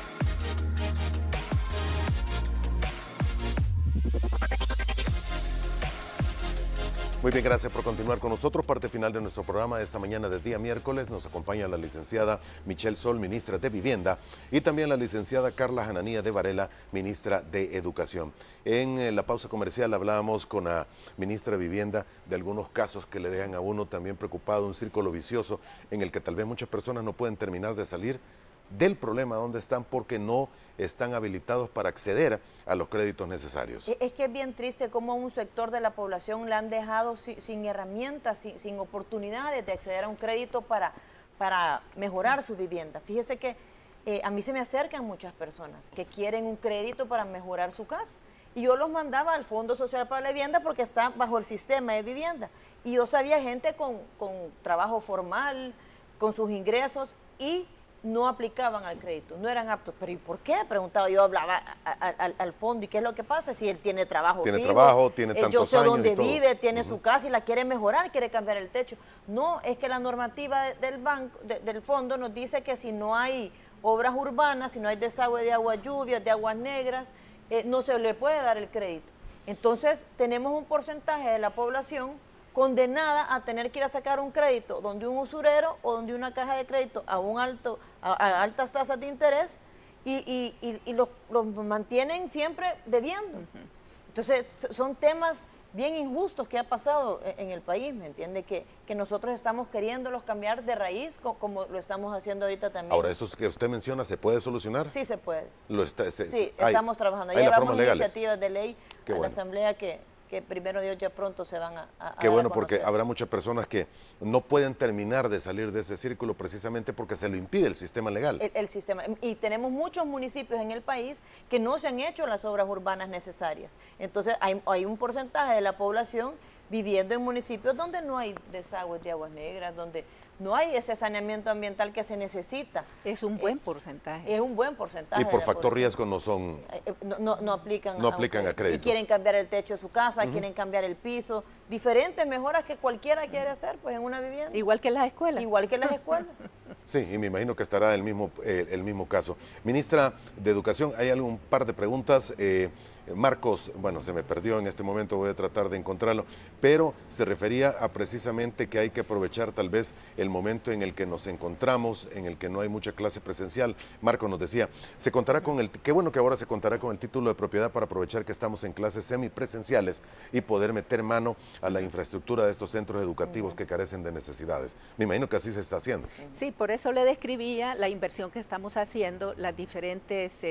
Muy bien, gracias por continuar con nosotros. Parte final de nuestro programa de esta mañana de día miércoles. Nos acompaña la licenciada Michelle Sol, ministra de Vivienda, y también la licenciada Carla Hananía de Varela, ministra de Educación. En la pausa comercial hablábamos con la ministra de Vivienda de algunos casos que le dejan a uno también preocupado, un círculo vicioso en el que tal vez muchas personas no pueden terminar de salir del problema donde están porque no están habilitados para acceder a los créditos necesarios. Es que es bien triste cómo a un sector de la población le han dejado sin herramientas, sin oportunidades de acceder a un crédito para mejorar su vivienda. Fíjese que a mí se me acercan muchas personas que quieren un crédito para mejorar su casa. Y yo los mandaba al Fondo Social para la Vivienda porque está bajo el sistema de vivienda. Y yo sabía gente con trabajo formal, con sus ingresos, y no aplicaban al crédito, no eran aptos. ¿Pero y por qué? Preguntaba yo, hablaba al fondo, ¿y qué es lo que pasa? Si él tiene trabajo tiene fijo, trabajo, tiene tantos yo sé años dónde y todo. vive, tiene su casa y la quiere mejorar, quiere cambiar el techo. No, es que la normativa del banco, del fondo nos dice que si no hay obras urbanas, si no hay desagüe de aguas lluvias, de aguas negras, no se le puede dar el crédito. Entonces tenemos un porcentaje de la población condenada a tener que ir a sacar un crédito donde un usurero o donde una caja de crédito a altas tasas de interés y los mantienen siempre debiendo. Entonces son temas bien injustos que ha pasado en el país, ¿me entiende? Que nosotros estamos queriéndolos cambiar de raíz como lo estamos haciendo ahorita también. Ahora, ¿eso que usted menciona se puede solucionar? Sí, se puede. Sí, estamos trabajando. Hay Llevamos legales. iniciativas de ley Qué a bueno. la Asamblea que primero Dios ya pronto se van a Qué dar bueno, a porque conocer. habrá muchas personas que no pueden terminar de salir de ese círculo precisamente porque se lo impide el sistema legal. El sistema. Y tenemos muchos municipios en el país que no se han hecho las obras urbanas necesarias. Entonces hay un porcentaje de la población viviendo en municipios donde no hay desagües de aguas negras, donde no hay ese saneamiento ambiental que se necesita. Es un buen porcentaje. Es un buen porcentaje. Y por de la factor población. riesgo no son... No aplican, No aplican a créditos. Y quieren cambiar el techo de su casa, quieren cambiar el piso, diferentes mejoras que cualquiera quiere hacer pues en una vivienda. Igual que las escuelas. Igual que las escuelas. Sí, y me imagino que estará el mismo caso. Ministra de Educación, hay un par de preguntas. Marcos, bueno, se me perdió en este momento, voy a tratar de encontrarlo, pero se refería a precisamente que hay que aprovechar tal vez el momento en el que nos encontramos, en el que no hay mucha clase presencial. Marcos nos decía, se contará con qué bueno que ahora se contará con el título de propiedad para aprovechar que estamos en clases semipresenciales y poder meter mano a la infraestructura de estos centros educativos que carecen de necesidades. Me imagino que así se está haciendo. Sí, por eso le describía la inversión que estamos haciendo, las diferentes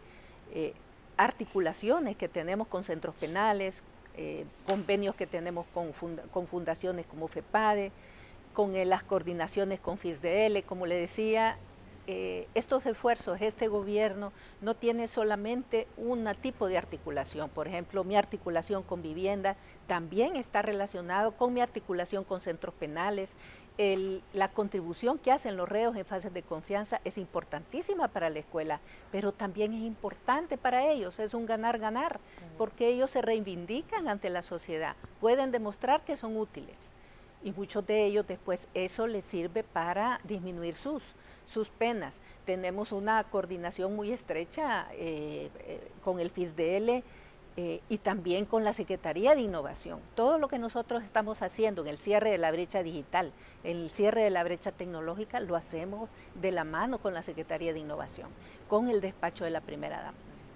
articulaciones que tenemos con centros penales, convenios que tenemos con fundaciones como FEPADE, con las coordinaciones con FISDL. Como le decía, estos esfuerzos, este gobierno no tiene solamente un tipo de articulación. Por ejemplo, mi articulación con vivienda también está relacionado con mi articulación con centros penales. La contribución que hacen los reos en fases de confianza es importantísima para la escuela, pero también es importante para ellos, es un ganar-ganar, porque ellos se reivindican ante la sociedad, pueden demostrar que son útiles y muchos de ellos después eso les sirve para disminuir sus penas. Tenemos una coordinación muy estrecha con el FISDL, y también con la Secretaría de Innovación. Todo lo que nosotros estamos haciendo en el cierre de la brecha digital, en el cierre de la brecha tecnológica, lo hacemos de la mano con la Secretaría de Innovación, con el despacho de la primera dama.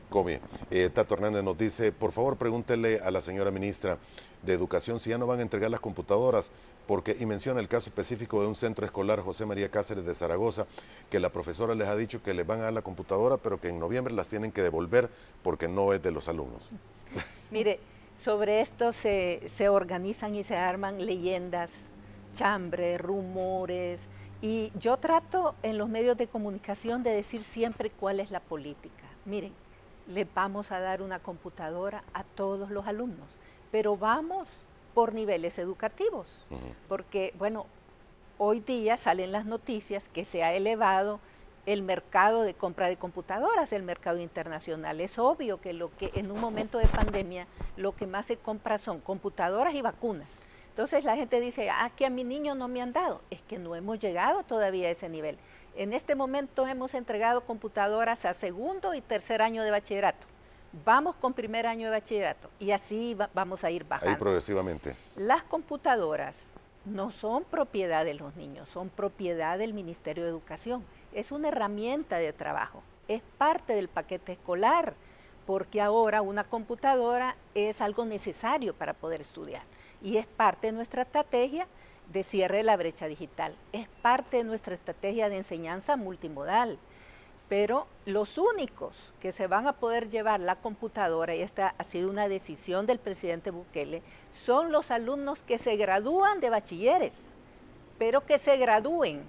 Comi. Tato Hernández nos dice, por favor pregúntele a la señora ministra de Educación si ya no van a entregar las computadoras, y menciona el caso específico de un centro escolar, José María Cáceres de Zaragoza, que la profesora les ha dicho que les van a dar la computadora, pero que en noviembre las tienen que devolver porque no es de los alumnos. Mire, sobre esto se organizan y se arman leyendas, chambres, rumores, y yo trato en los medios de comunicación de decir siempre cuál es la política. Miren, le vamos a dar una computadora a todos los alumnos, pero vamos por niveles educativos, porque, bueno, hoy día salen las noticias que se ha elevado el mercado de compra de computadoras, el mercado internacional. Es obvio que en un momento de pandemia lo que más se compra son computadoras y vacunas. Entonces la gente dice, que a mi niño no me han dado. Es que no hemos llegado todavía a ese nivel. En este momento hemos entregado computadoras a segundo y tercer año de bachillerato. Vamos con primer año de bachillerato y así vamos a ir bajando. Ahí progresivamente. Las computadoras no son propiedad de los niños, son propiedad del Ministerio de Educación. Es una herramienta de trabajo, es parte del paquete escolar, porque ahora una computadora es algo necesario para poder estudiar y es parte de nuestra estrategia de cierre de la brecha digital, es parte de nuestra estrategia de enseñanza multimodal. Pero los únicos que se van a poder llevar la computadora, y esta ha sido una decisión del presidente Bukele, son los alumnos que se gradúan de bachilleres, pero que se gradúen,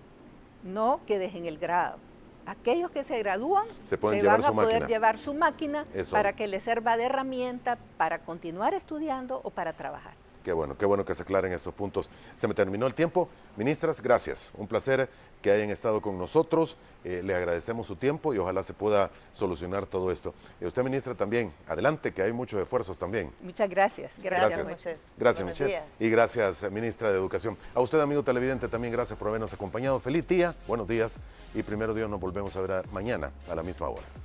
no que dejen el grado. Aquellos que se gradúan se van a poder llevar su máquina para que les sirva de herramienta para continuar estudiando o para trabajar. Qué bueno que se aclaren estos puntos. Se me terminó el tiempo. Ministras, gracias. Un placer que hayan estado con nosotros. Le agradecemos su tiempo y ojalá se pueda solucionar todo esto. Usted, ministra, también. Adelante, que hay muchos esfuerzos también. Muchas gracias. Gracias, Moisés. Gracias, Michelle. Y gracias, ministra de Educación. A usted, amigo televidente, también gracias por habernos acompañado. Feliz día, buenos días y primero Dios nos volvemos a ver mañana a la misma hora.